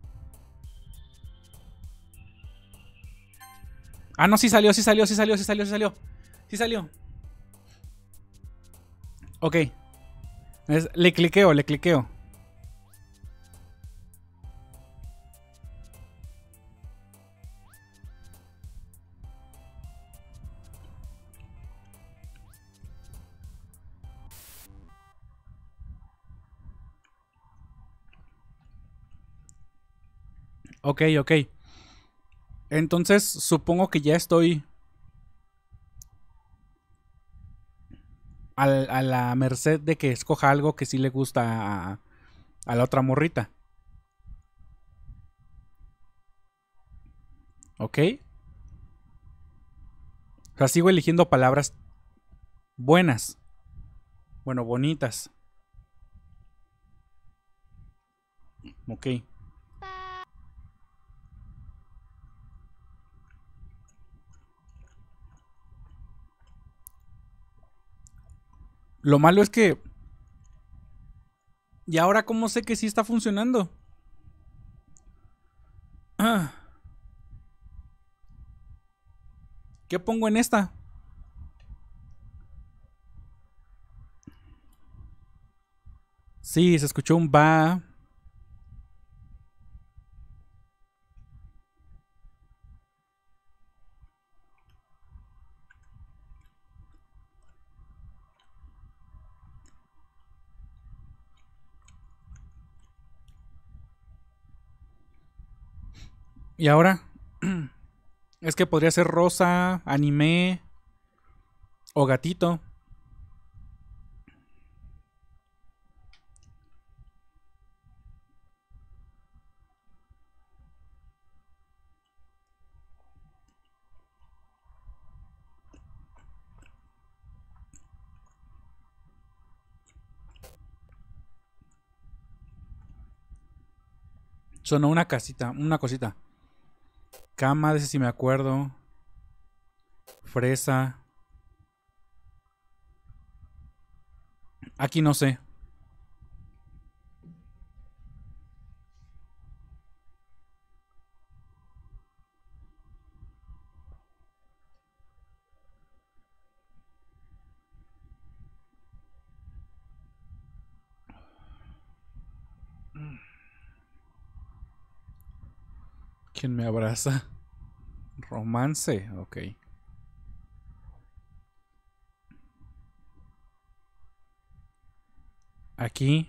Speaker 1: Ah, no, sí salió, sí salió, sí salió, sí salió, sí salió. Sí salió. Ok. Es, le cliqueo, le cliqueo. Ok, ok. Entonces supongo que ya estoy a, a la merced de que escoja algo que sí le gusta a, a la otra morrita. ¿Ok? O sea, sigo eligiendo palabras buenas. Bueno, bonitas. Ok. Lo malo es que... ¿Y ahora cómo sé que sí está funcionando? Ah. ¿Qué pongo en esta? Sí, se escuchó un va. ¿Y ahora? Es que podría ser rosa, anime o gatito. Sonó una casita, una cosita. Cama, de ese si me acuerdo. Fresa. Aquí no sé. ¿Quién me abraza? Romance, ok. Aquí.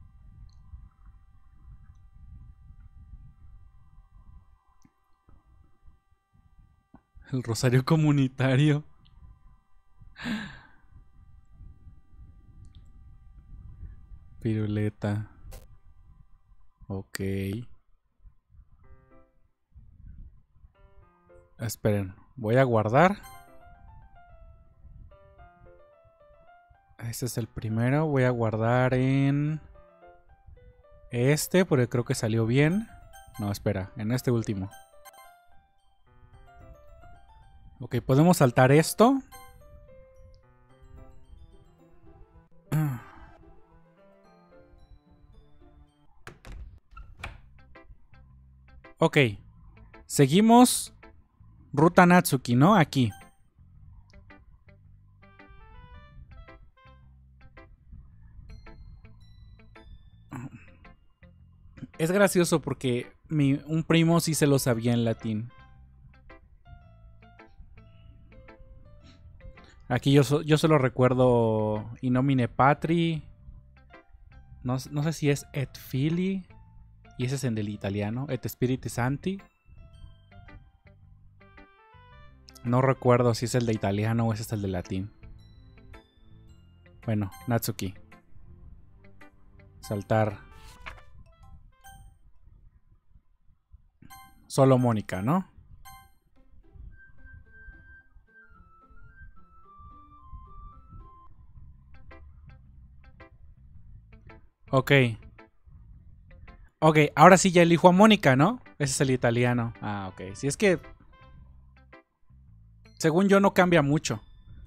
Speaker 1: El rosario comunitario. Piruleta. Ok. Esperen, voy a guardar. Este es el primero. Voy a guardar en este porque creo que salió bien. No, espera, en este último. Ok, podemos saltar esto. Ok. Seguimos ruta Natsuki, ¿no? Aquí. Es gracioso porque mi, un primo sí se lo sabía en latín. Aquí yo, so, yo solo recuerdo Inomine Patri. No, no sé si es Et Fili. Y ese es en el italiano. Et Spiritus Santi. No recuerdo si es el de italiano o ese es el de latín. Bueno, Natsuki. Saltar. Solo Mónica, ¿no? Ok. Ok, ahora sí ya elijo a Mónica, ¿no? Ese es el italiano. Ah, ok. Si es que... Según yo no cambia mucho.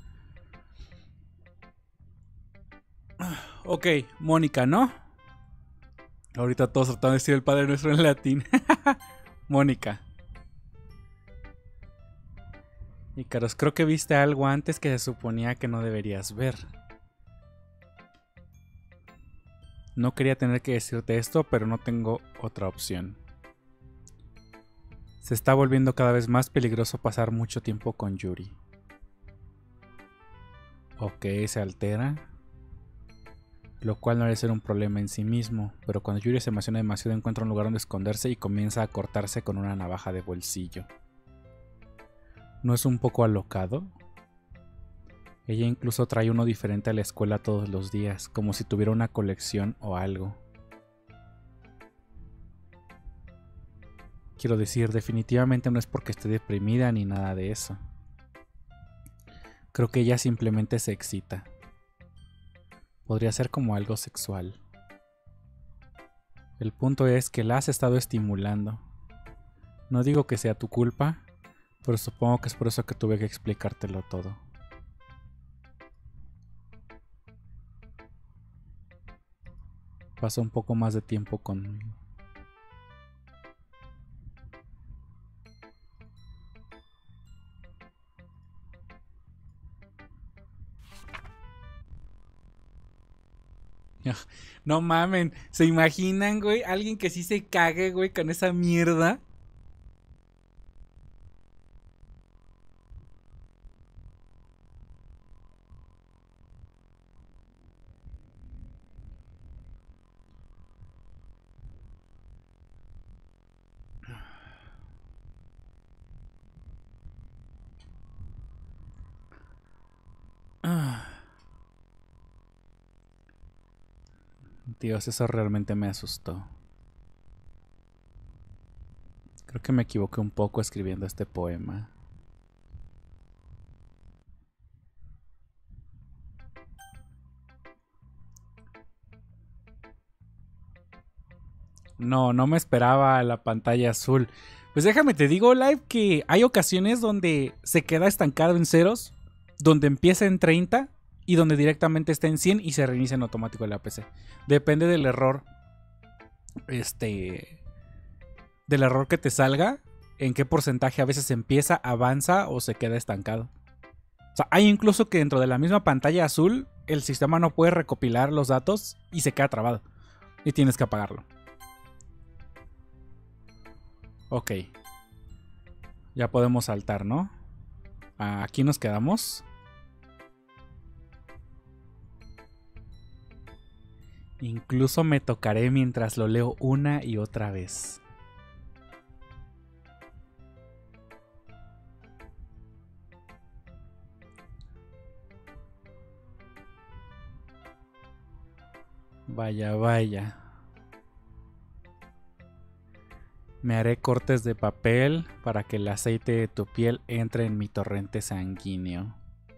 Speaker 1: Ok, Mónica, ¿no? Ahorita todos tratando de decir el Padre Nuestro en latín. Mónica. Ícaros, creo que viste algo antes que se suponía que no deberías ver. No quería tener que decirte esto, pero no tengo otra opción. Se está volviendo cada vez más peligroso pasar mucho tiempo con Yuri. Ok, se altera. Lo cual no debe ser un problema en sí mismo, pero cuando Yuri se emociona demasiado encuentra un lugar donde esconderse y comienza a cortarse con una navaja de bolsillo. ¿No es un poco alocado? Ella incluso trae uno diferente a la escuela todos los días, como si tuviera una colección o algo. Quiero decir, definitivamente no es porque esté deprimida ni nada de eso. Creo que ella simplemente se excita. Podría ser como algo sexual. El punto es que la has estado estimulando. No digo que sea tu culpa, pero supongo que es por eso que tuve que explicártelo todo. Pasa un poco más de tiempo conmigo. No mamen, ¿se imaginan, güey? Alguien que sí se cague, güey, con esa mierda. Dios, eso realmente me asustó. Creo que me equivoqué un poco escribiendo este poema. No, no me esperaba la pantalla azul. Pues déjame te digo, Live, que hay ocasiones donde se queda estancado en ceros, donde empieza en treinta y donde directamente está en cien y se reinicia en automático la P C. Depende del error. Este... Del error que te salga, en qué porcentaje a veces empieza, avanza o se queda estancado. O sea, hay incluso que dentro de la misma pantalla azul, el sistema no puede recopilar los datos y se queda trabado. Y tienes que apagarlo. Ok. Ya podemos saltar, ¿no? Aquí nos quedamos. Incluso me tocaré mientras lo leo una y otra vez. Vaya, vaya. Me haré cortes de papel para que el aceite de tu piel entre en mi torrente sanguíneo.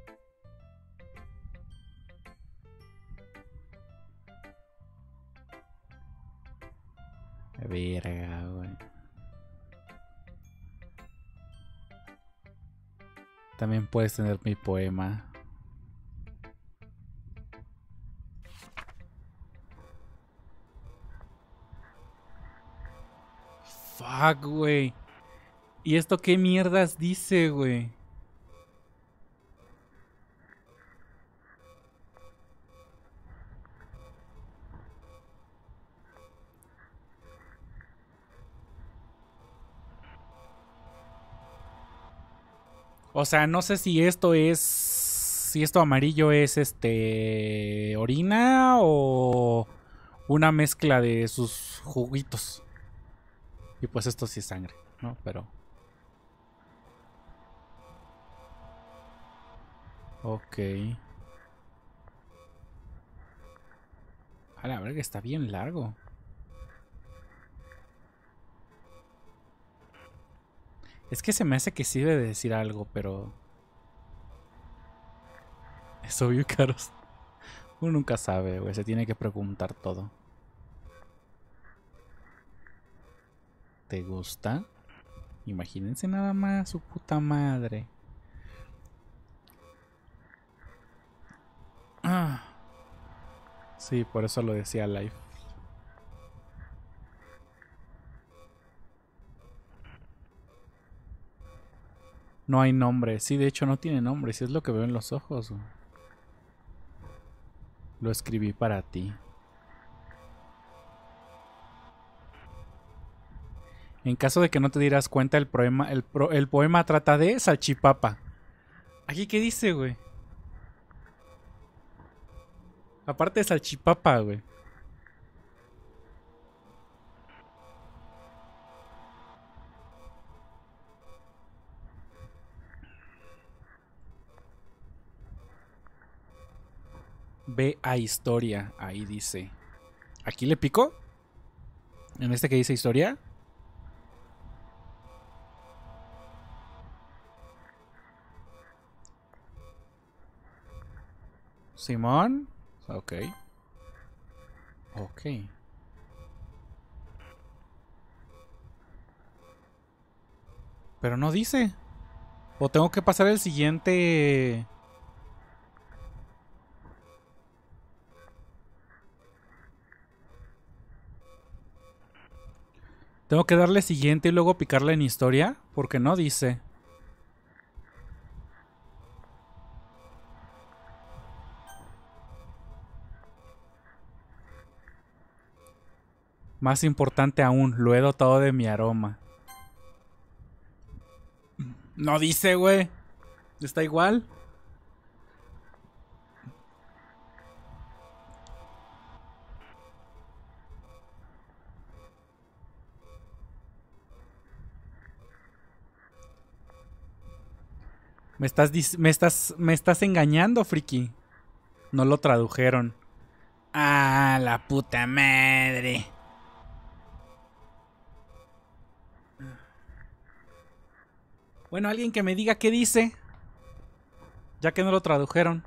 Speaker 1: Verga, güey. También puedes tener mi poema. Fuck, güey. ¿Y esto qué mierdas dice, güey? O sea, no sé si esto es... Si esto amarillo es este... orina o... una mezcla de sus juguitos. Y pues esto sí es sangre, ¿no? Pero... Ok. A la verga, está bien largo. Es que se me hace que sí debe decir algo, pero... Es obvio, Caros. Uno nunca sabe, güey. Se tiene que preguntar todo. ¿Te gusta? Imagínense nada más, su puta madre. Ah. Sí, por eso lo decía live. No hay nombre. Sí, de hecho no tiene nombre. Si es lo que veo en los ojos. Güey. Lo escribí para ti. En caso de que no te dieras cuenta, el poema, el, pro, el poema trata de salchipapa. ¿Aquí qué dice, güey? Aparte de salchipapa, güey. Ve a historia. Ahí dice. ¿Aquí le pico? En este que dice historia. Simón. Ok. Ok. Pero no dice. O tengo que pasar el siguiente. Tengo que darle siguiente y luego picarle en historia. Porque no dice. Más importante aún, lo he dotado de mi aroma. No dice, güey. Está igual. Me estás, me estás, me estás engañando, friki. No lo tradujeron. Ah, la puta madre. Bueno, alguien que me diga qué dice. Ya que no lo tradujeron.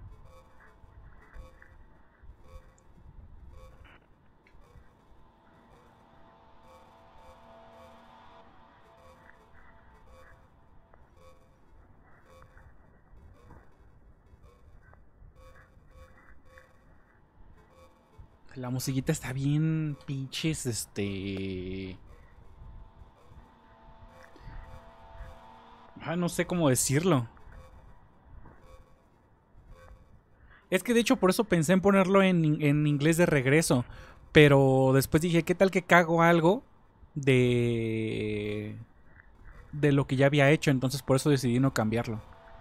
Speaker 1: La musiquita está bien pinches, este... Ah, no sé cómo decirlo. Es que de hecho por eso pensé en ponerlo en, en inglés de regreso. Pero después dije, ¿qué tal que cago algo de... de lo que ya había hecho? Entonces por eso decidí no cambiarlo.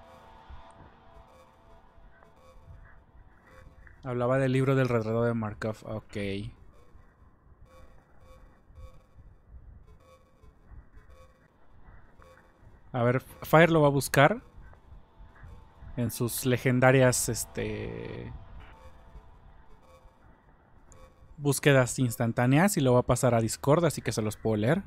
Speaker 1: Hablaba del libro del retrato de Markov. Ok. A ver, Fire lo va a buscar en sus legendarias este búsquedas instantáneas y lo va a pasar a Discord, así que se los puedo leer.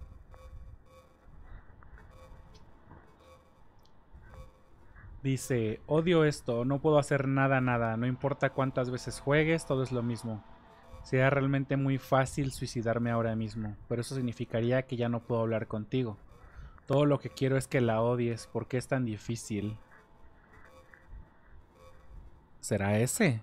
Speaker 1: Dice, odio esto, no puedo hacer nada, nada, no importa cuántas veces juegues, todo es lo mismo. Sería realmente muy fácil suicidarme ahora mismo, pero eso significaría que ya no puedo hablar contigo. Todo lo que quiero es que la odies, ¿por qué es tan difícil? ¿Será ese?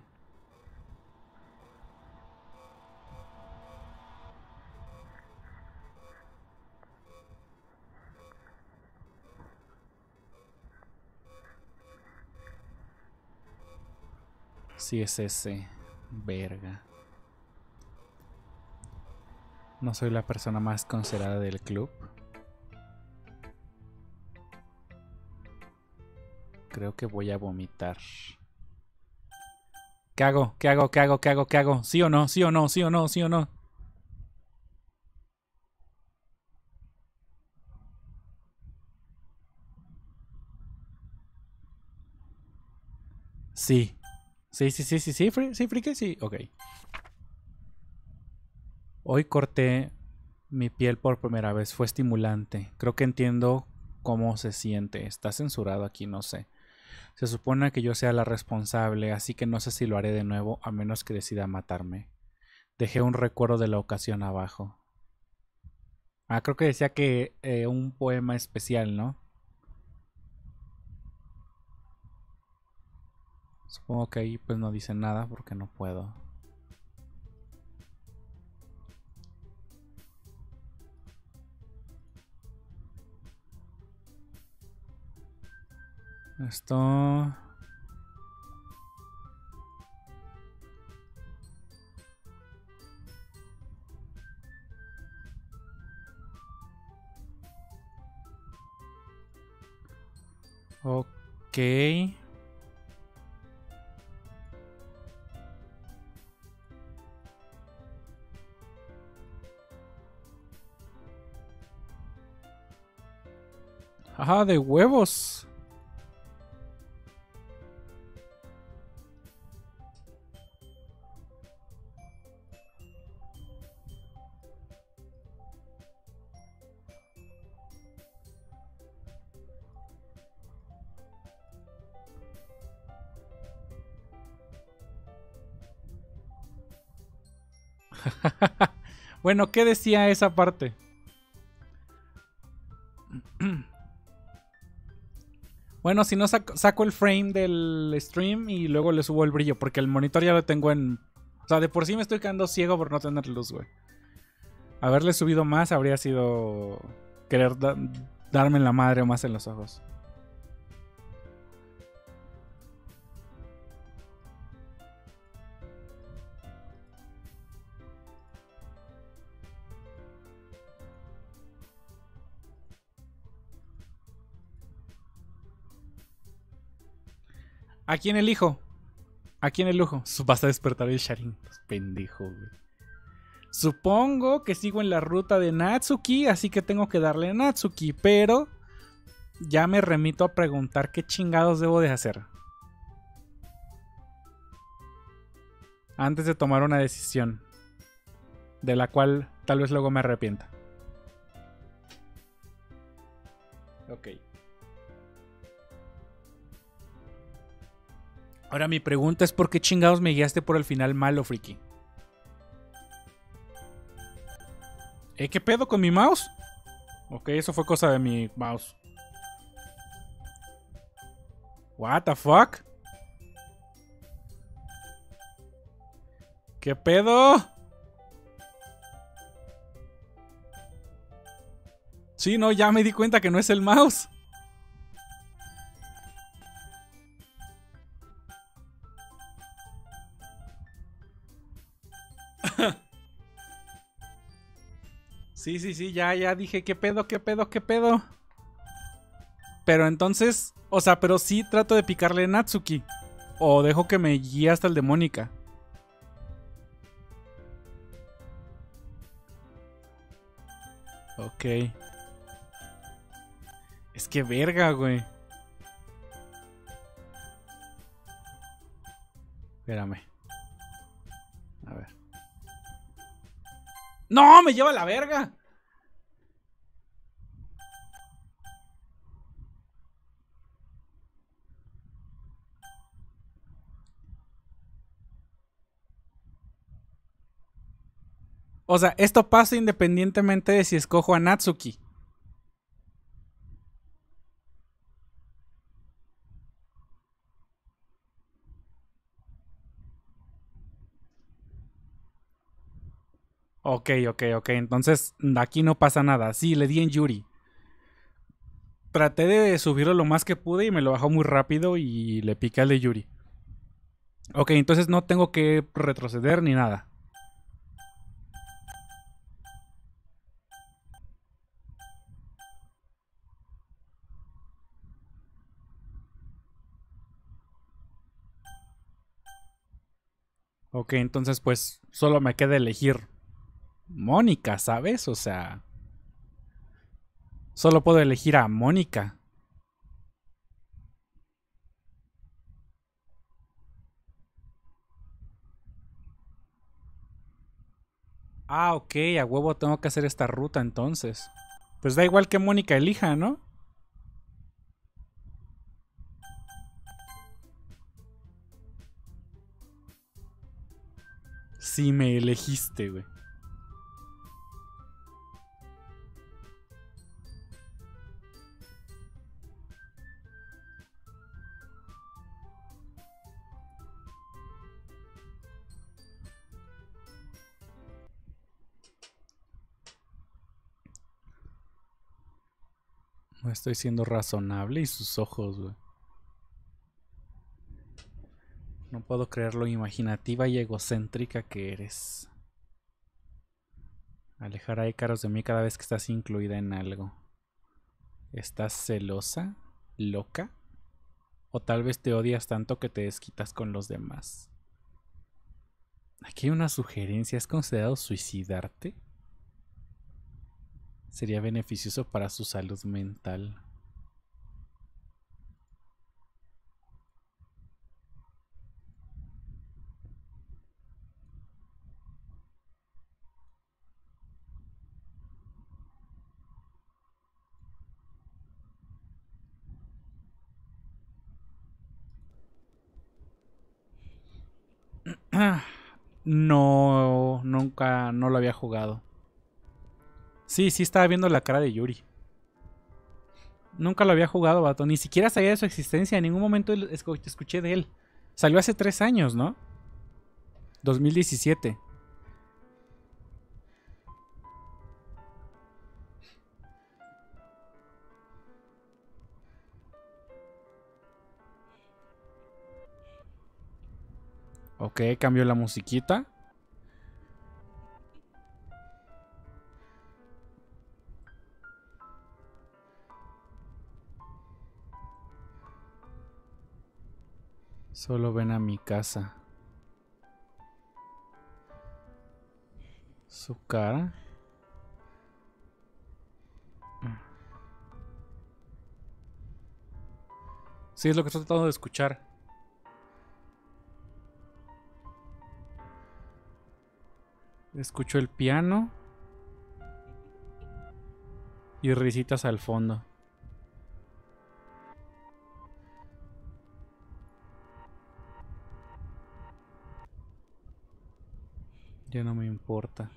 Speaker 1: Sí es ese. Verga. No soy la persona más considerada del club. Creo que voy a vomitar. ¿Qué hago? ¿Qué hago? ¿Qué hago? ¿Qué hago? ¿Qué hago? ¿Sí o no? ¿Sí o no? ¿Sí o no? ¿Sí o no? Sí. Sí, sí, sí, sí, sí, fri sí, friki, sí. Ok. Hoy corté mi piel por primera vez. Fue estimulante. Creo que entiendo cómo se siente. Está censurado aquí, no sé. Se supone que yo sea la responsable, así que no sé si lo haré de nuevo a menos que decida matarme. Dejé un recuerdo de la ocasión abajo. Ah, creo que decía que eh, un poema especial, ¿no? Supongo que ahí pues no dice nada porque no puedo. Esto... Ok. Ajá, de huevos. Bueno, ¿qué decía esa parte? Bueno, si no saco, saco el frame del stream y luego le subo el brillo, porque el monitor ya lo tengo en... O sea, de por sí me estoy quedando ciego por no tener luz, güey. Haberle subido más habría sido querer da darme en la madre más en los ojos. ¿A quién elijo? ¿A quién elijo? Vas a despertar el Sharin. Pendejo, güey. Supongo que sigo en la ruta de Natsuki, así que tengo que darle a Natsuki, pero ya me remito a preguntar qué chingados debo de hacer antes de tomar una decisión de la cual tal vez luego me arrepienta. Ok. Ahora mi pregunta es ¿por qué chingados me guiaste por el final malo, friki? ¿Eh, qué pedo con mi mouse? Ok, eso fue cosa de mi mouse. What the fuck? ¿Qué pedo? Sí, no, ya me di cuenta que no es el mouse. Sí, sí, sí, ya, ya dije, ¿qué pedo, qué pedo, qué pedo? Pero entonces, o sea, pero sí trato de picarle a Natsuki. O dejo que me guíe hasta el de Mónica. Ok. Es que verga, güey. Espérame. A ver. ¡No! ¡Me lleva la verga! O sea, esto pasa independientemente de si escojo a Natsuki. Ok, ok, ok. Entonces, aquí no pasa nada. Sí, le di en Yuri. Traté de subirlo lo más que pude y me lo bajó muy rápido y le piqué al de Yuri. Ok, entonces no tengo que retroceder ni nada. Ok, entonces pues solo me queda elegir Mónica, ¿sabes? O sea, solo puedo elegir a Mónica. Ah, ok, a huevo tengo que hacer esta ruta entonces. Pues da igual que Mónica elija, ¿no? Sí, me elegiste, güey. No estoy siendo razonable y sus ojos, güey. No puedo creer lo imaginativa y egocéntrica que eres. Alejar a Ícaros de mí cada vez que estás incluida en algo. ¿Estás celosa? ¿Loca? ¿O tal vez te odias tanto que te desquitas con los demás? Aquí hay una sugerencia. ¿Has considerado suicidarte? Sería beneficioso para su salud mental. No, nunca, no lo había jugado. Sí, sí estaba viendo la cara de Yuri. Nunca lo había jugado, vato. Ni siquiera sabía de su existencia. En ningún momento escuché de él. Salió hace tres años, ¿no? dos mil diecisiete. Ok, cambió la musiquita. Solo ven a mi casa. Su cara. Sí, es lo que estoy tratando de escuchar. Escucho el piano. Y risitas al fondo. Ya no me importa.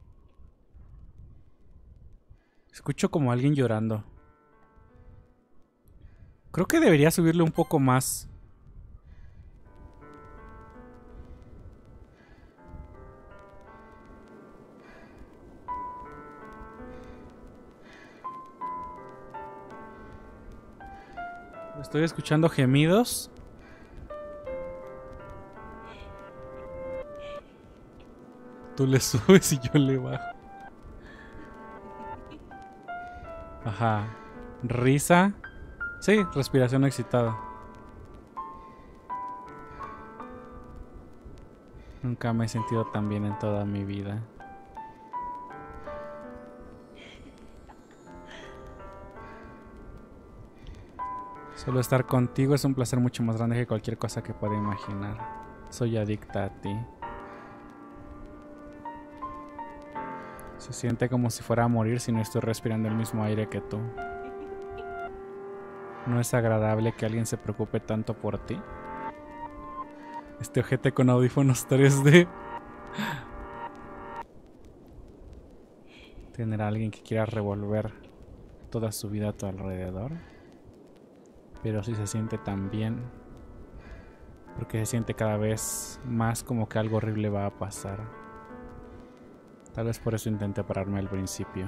Speaker 1: Escucho como alguien llorando. Creo que debería subirle un poco más. Estoy escuchando gemidos. Tú le subes y yo le bajo. Ajá. Risa. Sí, respiración excitada. Nunca me he sentido tan bien en toda mi vida. Solo estar contigo es un placer mucho más grande que cualquier cosa que pueda imaginar. Soy adicta a ti. Se siente como si fuera a morir si no estoy respirando el mismo aire que tú. ¿No es agradable que alguien se preocupe tanto por ti? Este ojete con audífonos tres D. Tener a alguien que quiera revolver toda su vida a tu alrededor. Pero si se siente tan bien. Porque se siente cada vez más como que algo horrible va a pasar. Tal vez por eso intenté pararme al principio.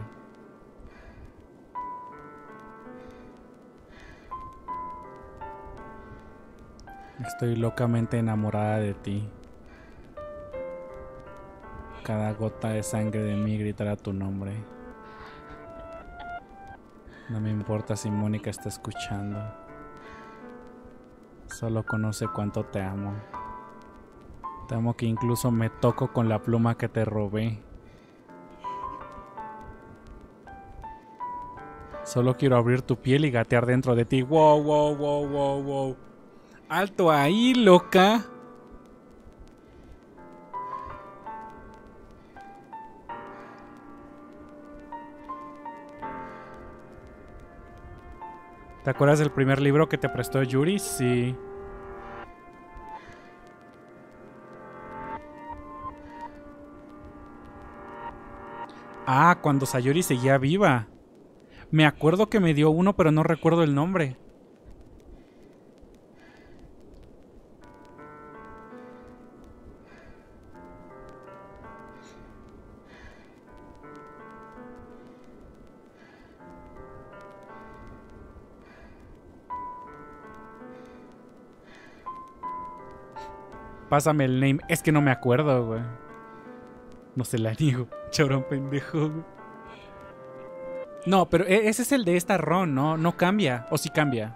Speaker 1: Estoy locamente enamorada de ti. Cada gota de sangre de mí gritará tu nombre. No me importa si Mónica está escuchando. Solo conoce cuánto te amo. Te amo que incluso me toco con la pluma que te robé. Solo quiero abrir tu piel y gatear dentro de ti. Wow, wow, wow, wow, wow. Alto ahí, loca. ¿Te acuerdas del primer libro que te prestó Yuri? Sí. Ah, cuando Sayuri seguía viva. Me acuerdo que me dio uno, pero no recuerdo el nombre. Pásame el name. Es que no me acuerdo, güey. No se la niego. Chabrón pendejo, güey. No, pero ese es el de esta Ron, ¿no? No cambia. ¿O sí cambia?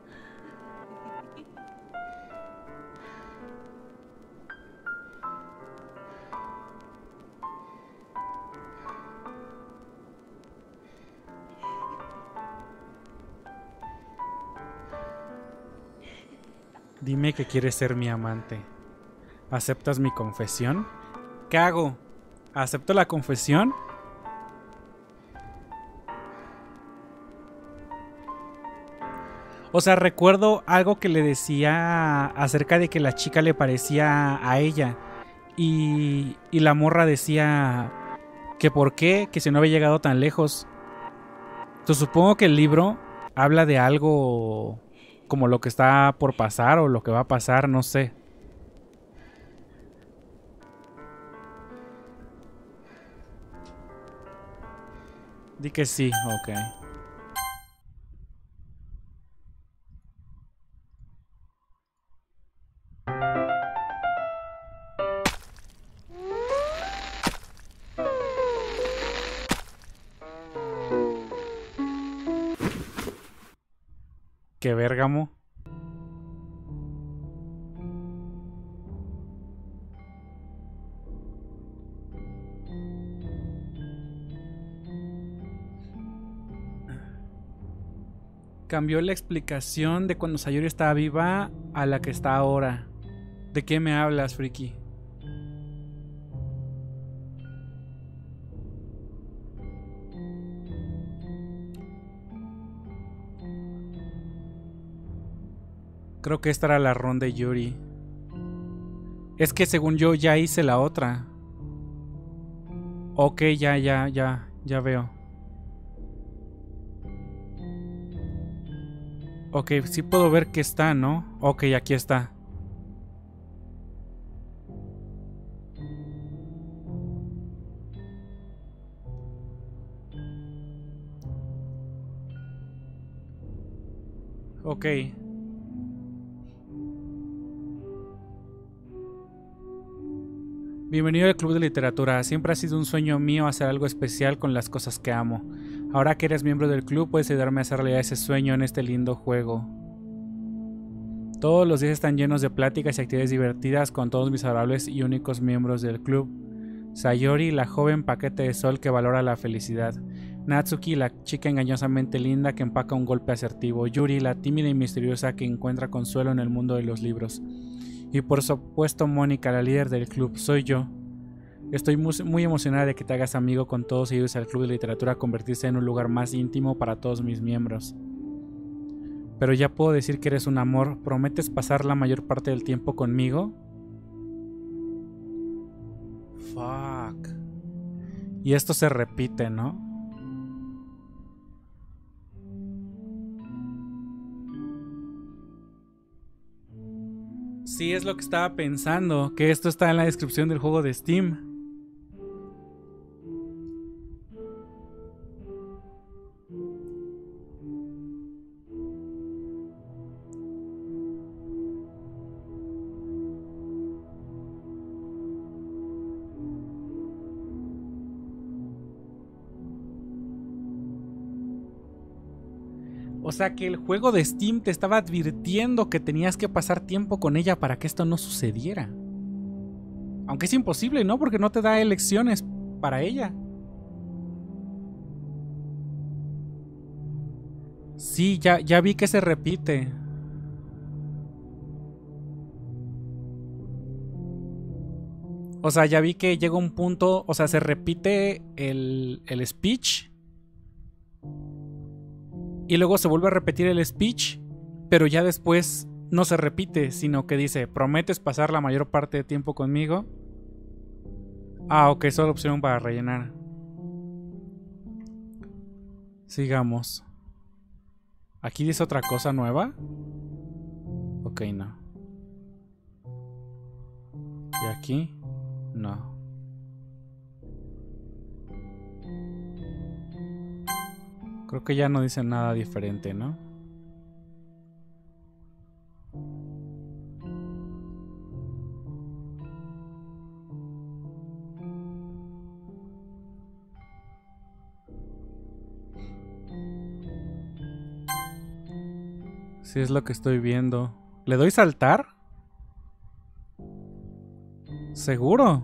Speaker 1: Dime que quieres ser mi amante. ¿Aceptas mi confesión? ¿Qué hago? ¿Acepto la confesión? O sea, recuerdo algo que le decía acerca de que la chica le parecía a ella. Y, y la morra decía que por qué, que si no había llegado tan lejos. Entonces supongo que el libro habla de algo como lo que está por pasar o lo que va a pasar, no sé. Di que sí, ok. Qué Bérgamo. Cambió la explicación de cuando Sayori estaba viva a la que está ahora. ¿De qué me hablas, friki? Creo que esta era la ronda de Yuri. Es que según yo ya hice la otra. Ok, ya, ya, ya, ya veo. Ok, sí puedo ver que está, ¿no? Ok, aquí está. Ok. Bienvenido al Club de Literatura. Siempre ha sido un sueño mío hacer algo especial con las cosas que amo. Ahora que eres miembro del club, puedes ayudarme a hacer realidad ese sueño en este lindo juego. Todos los días están llenos de pláticas y actividades divertidas con todos mis adorables y únicos miembros del club. Sayori, la joven paquete de sol que valora la felicidad. Natsuki, la chica engañosamente linda que empaca un golpe asertivo. Yuri, la tímida y misteriosa que encuentra consuelo en el mundo de los libros. Y por supuesto Mónica, la líder del club. Soy yo. Estoy muy, muy emocionada de que te hagas amigo con todos y ayudes al club de literatura a convertirse en un lugar más íntimo para todos mis miembros. Pero ya puedo decir que eres un amor. ¿Prometes pasar la mayor parte del tiempo conmigo? Fuck. Y esto se repite, ¿no? Sí, es lo que estaba pensando, que esto está en la descripción del juego de Steam. O sea que el juego de Steam te estaba advirtiendo que tenías que pasar tiempo con ella para que esto no sucediera. Aunque es imposible, ¿no? Porque no te da elecciones para ella. Sí, ya, ya vi que se repite. O sea, ya vi que llega un punto, o sea, se repite el, el speech y luego se vuelve a repetir el speech, pero ya después no se repite, sino que dice, ¿prometes pasar la mayor parte de tiempo conmigo? Ah, ok, solo opción para rellenar. Sigamos. ¿Aquí dice otra cosa nueva? Ok, no. ¿Y aquí? No. Creo que ya no dice nada diferente, ¿no? Sí, es lo que estoy viendo. ¿Le doy saltar? ¿Seguro?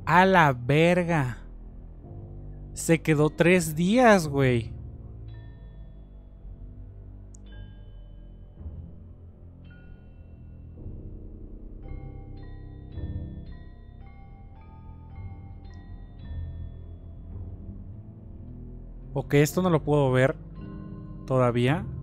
Speaker 1: A la verga. Se quedó tres días, güey. Ok, esto no lo puedo ver todavía.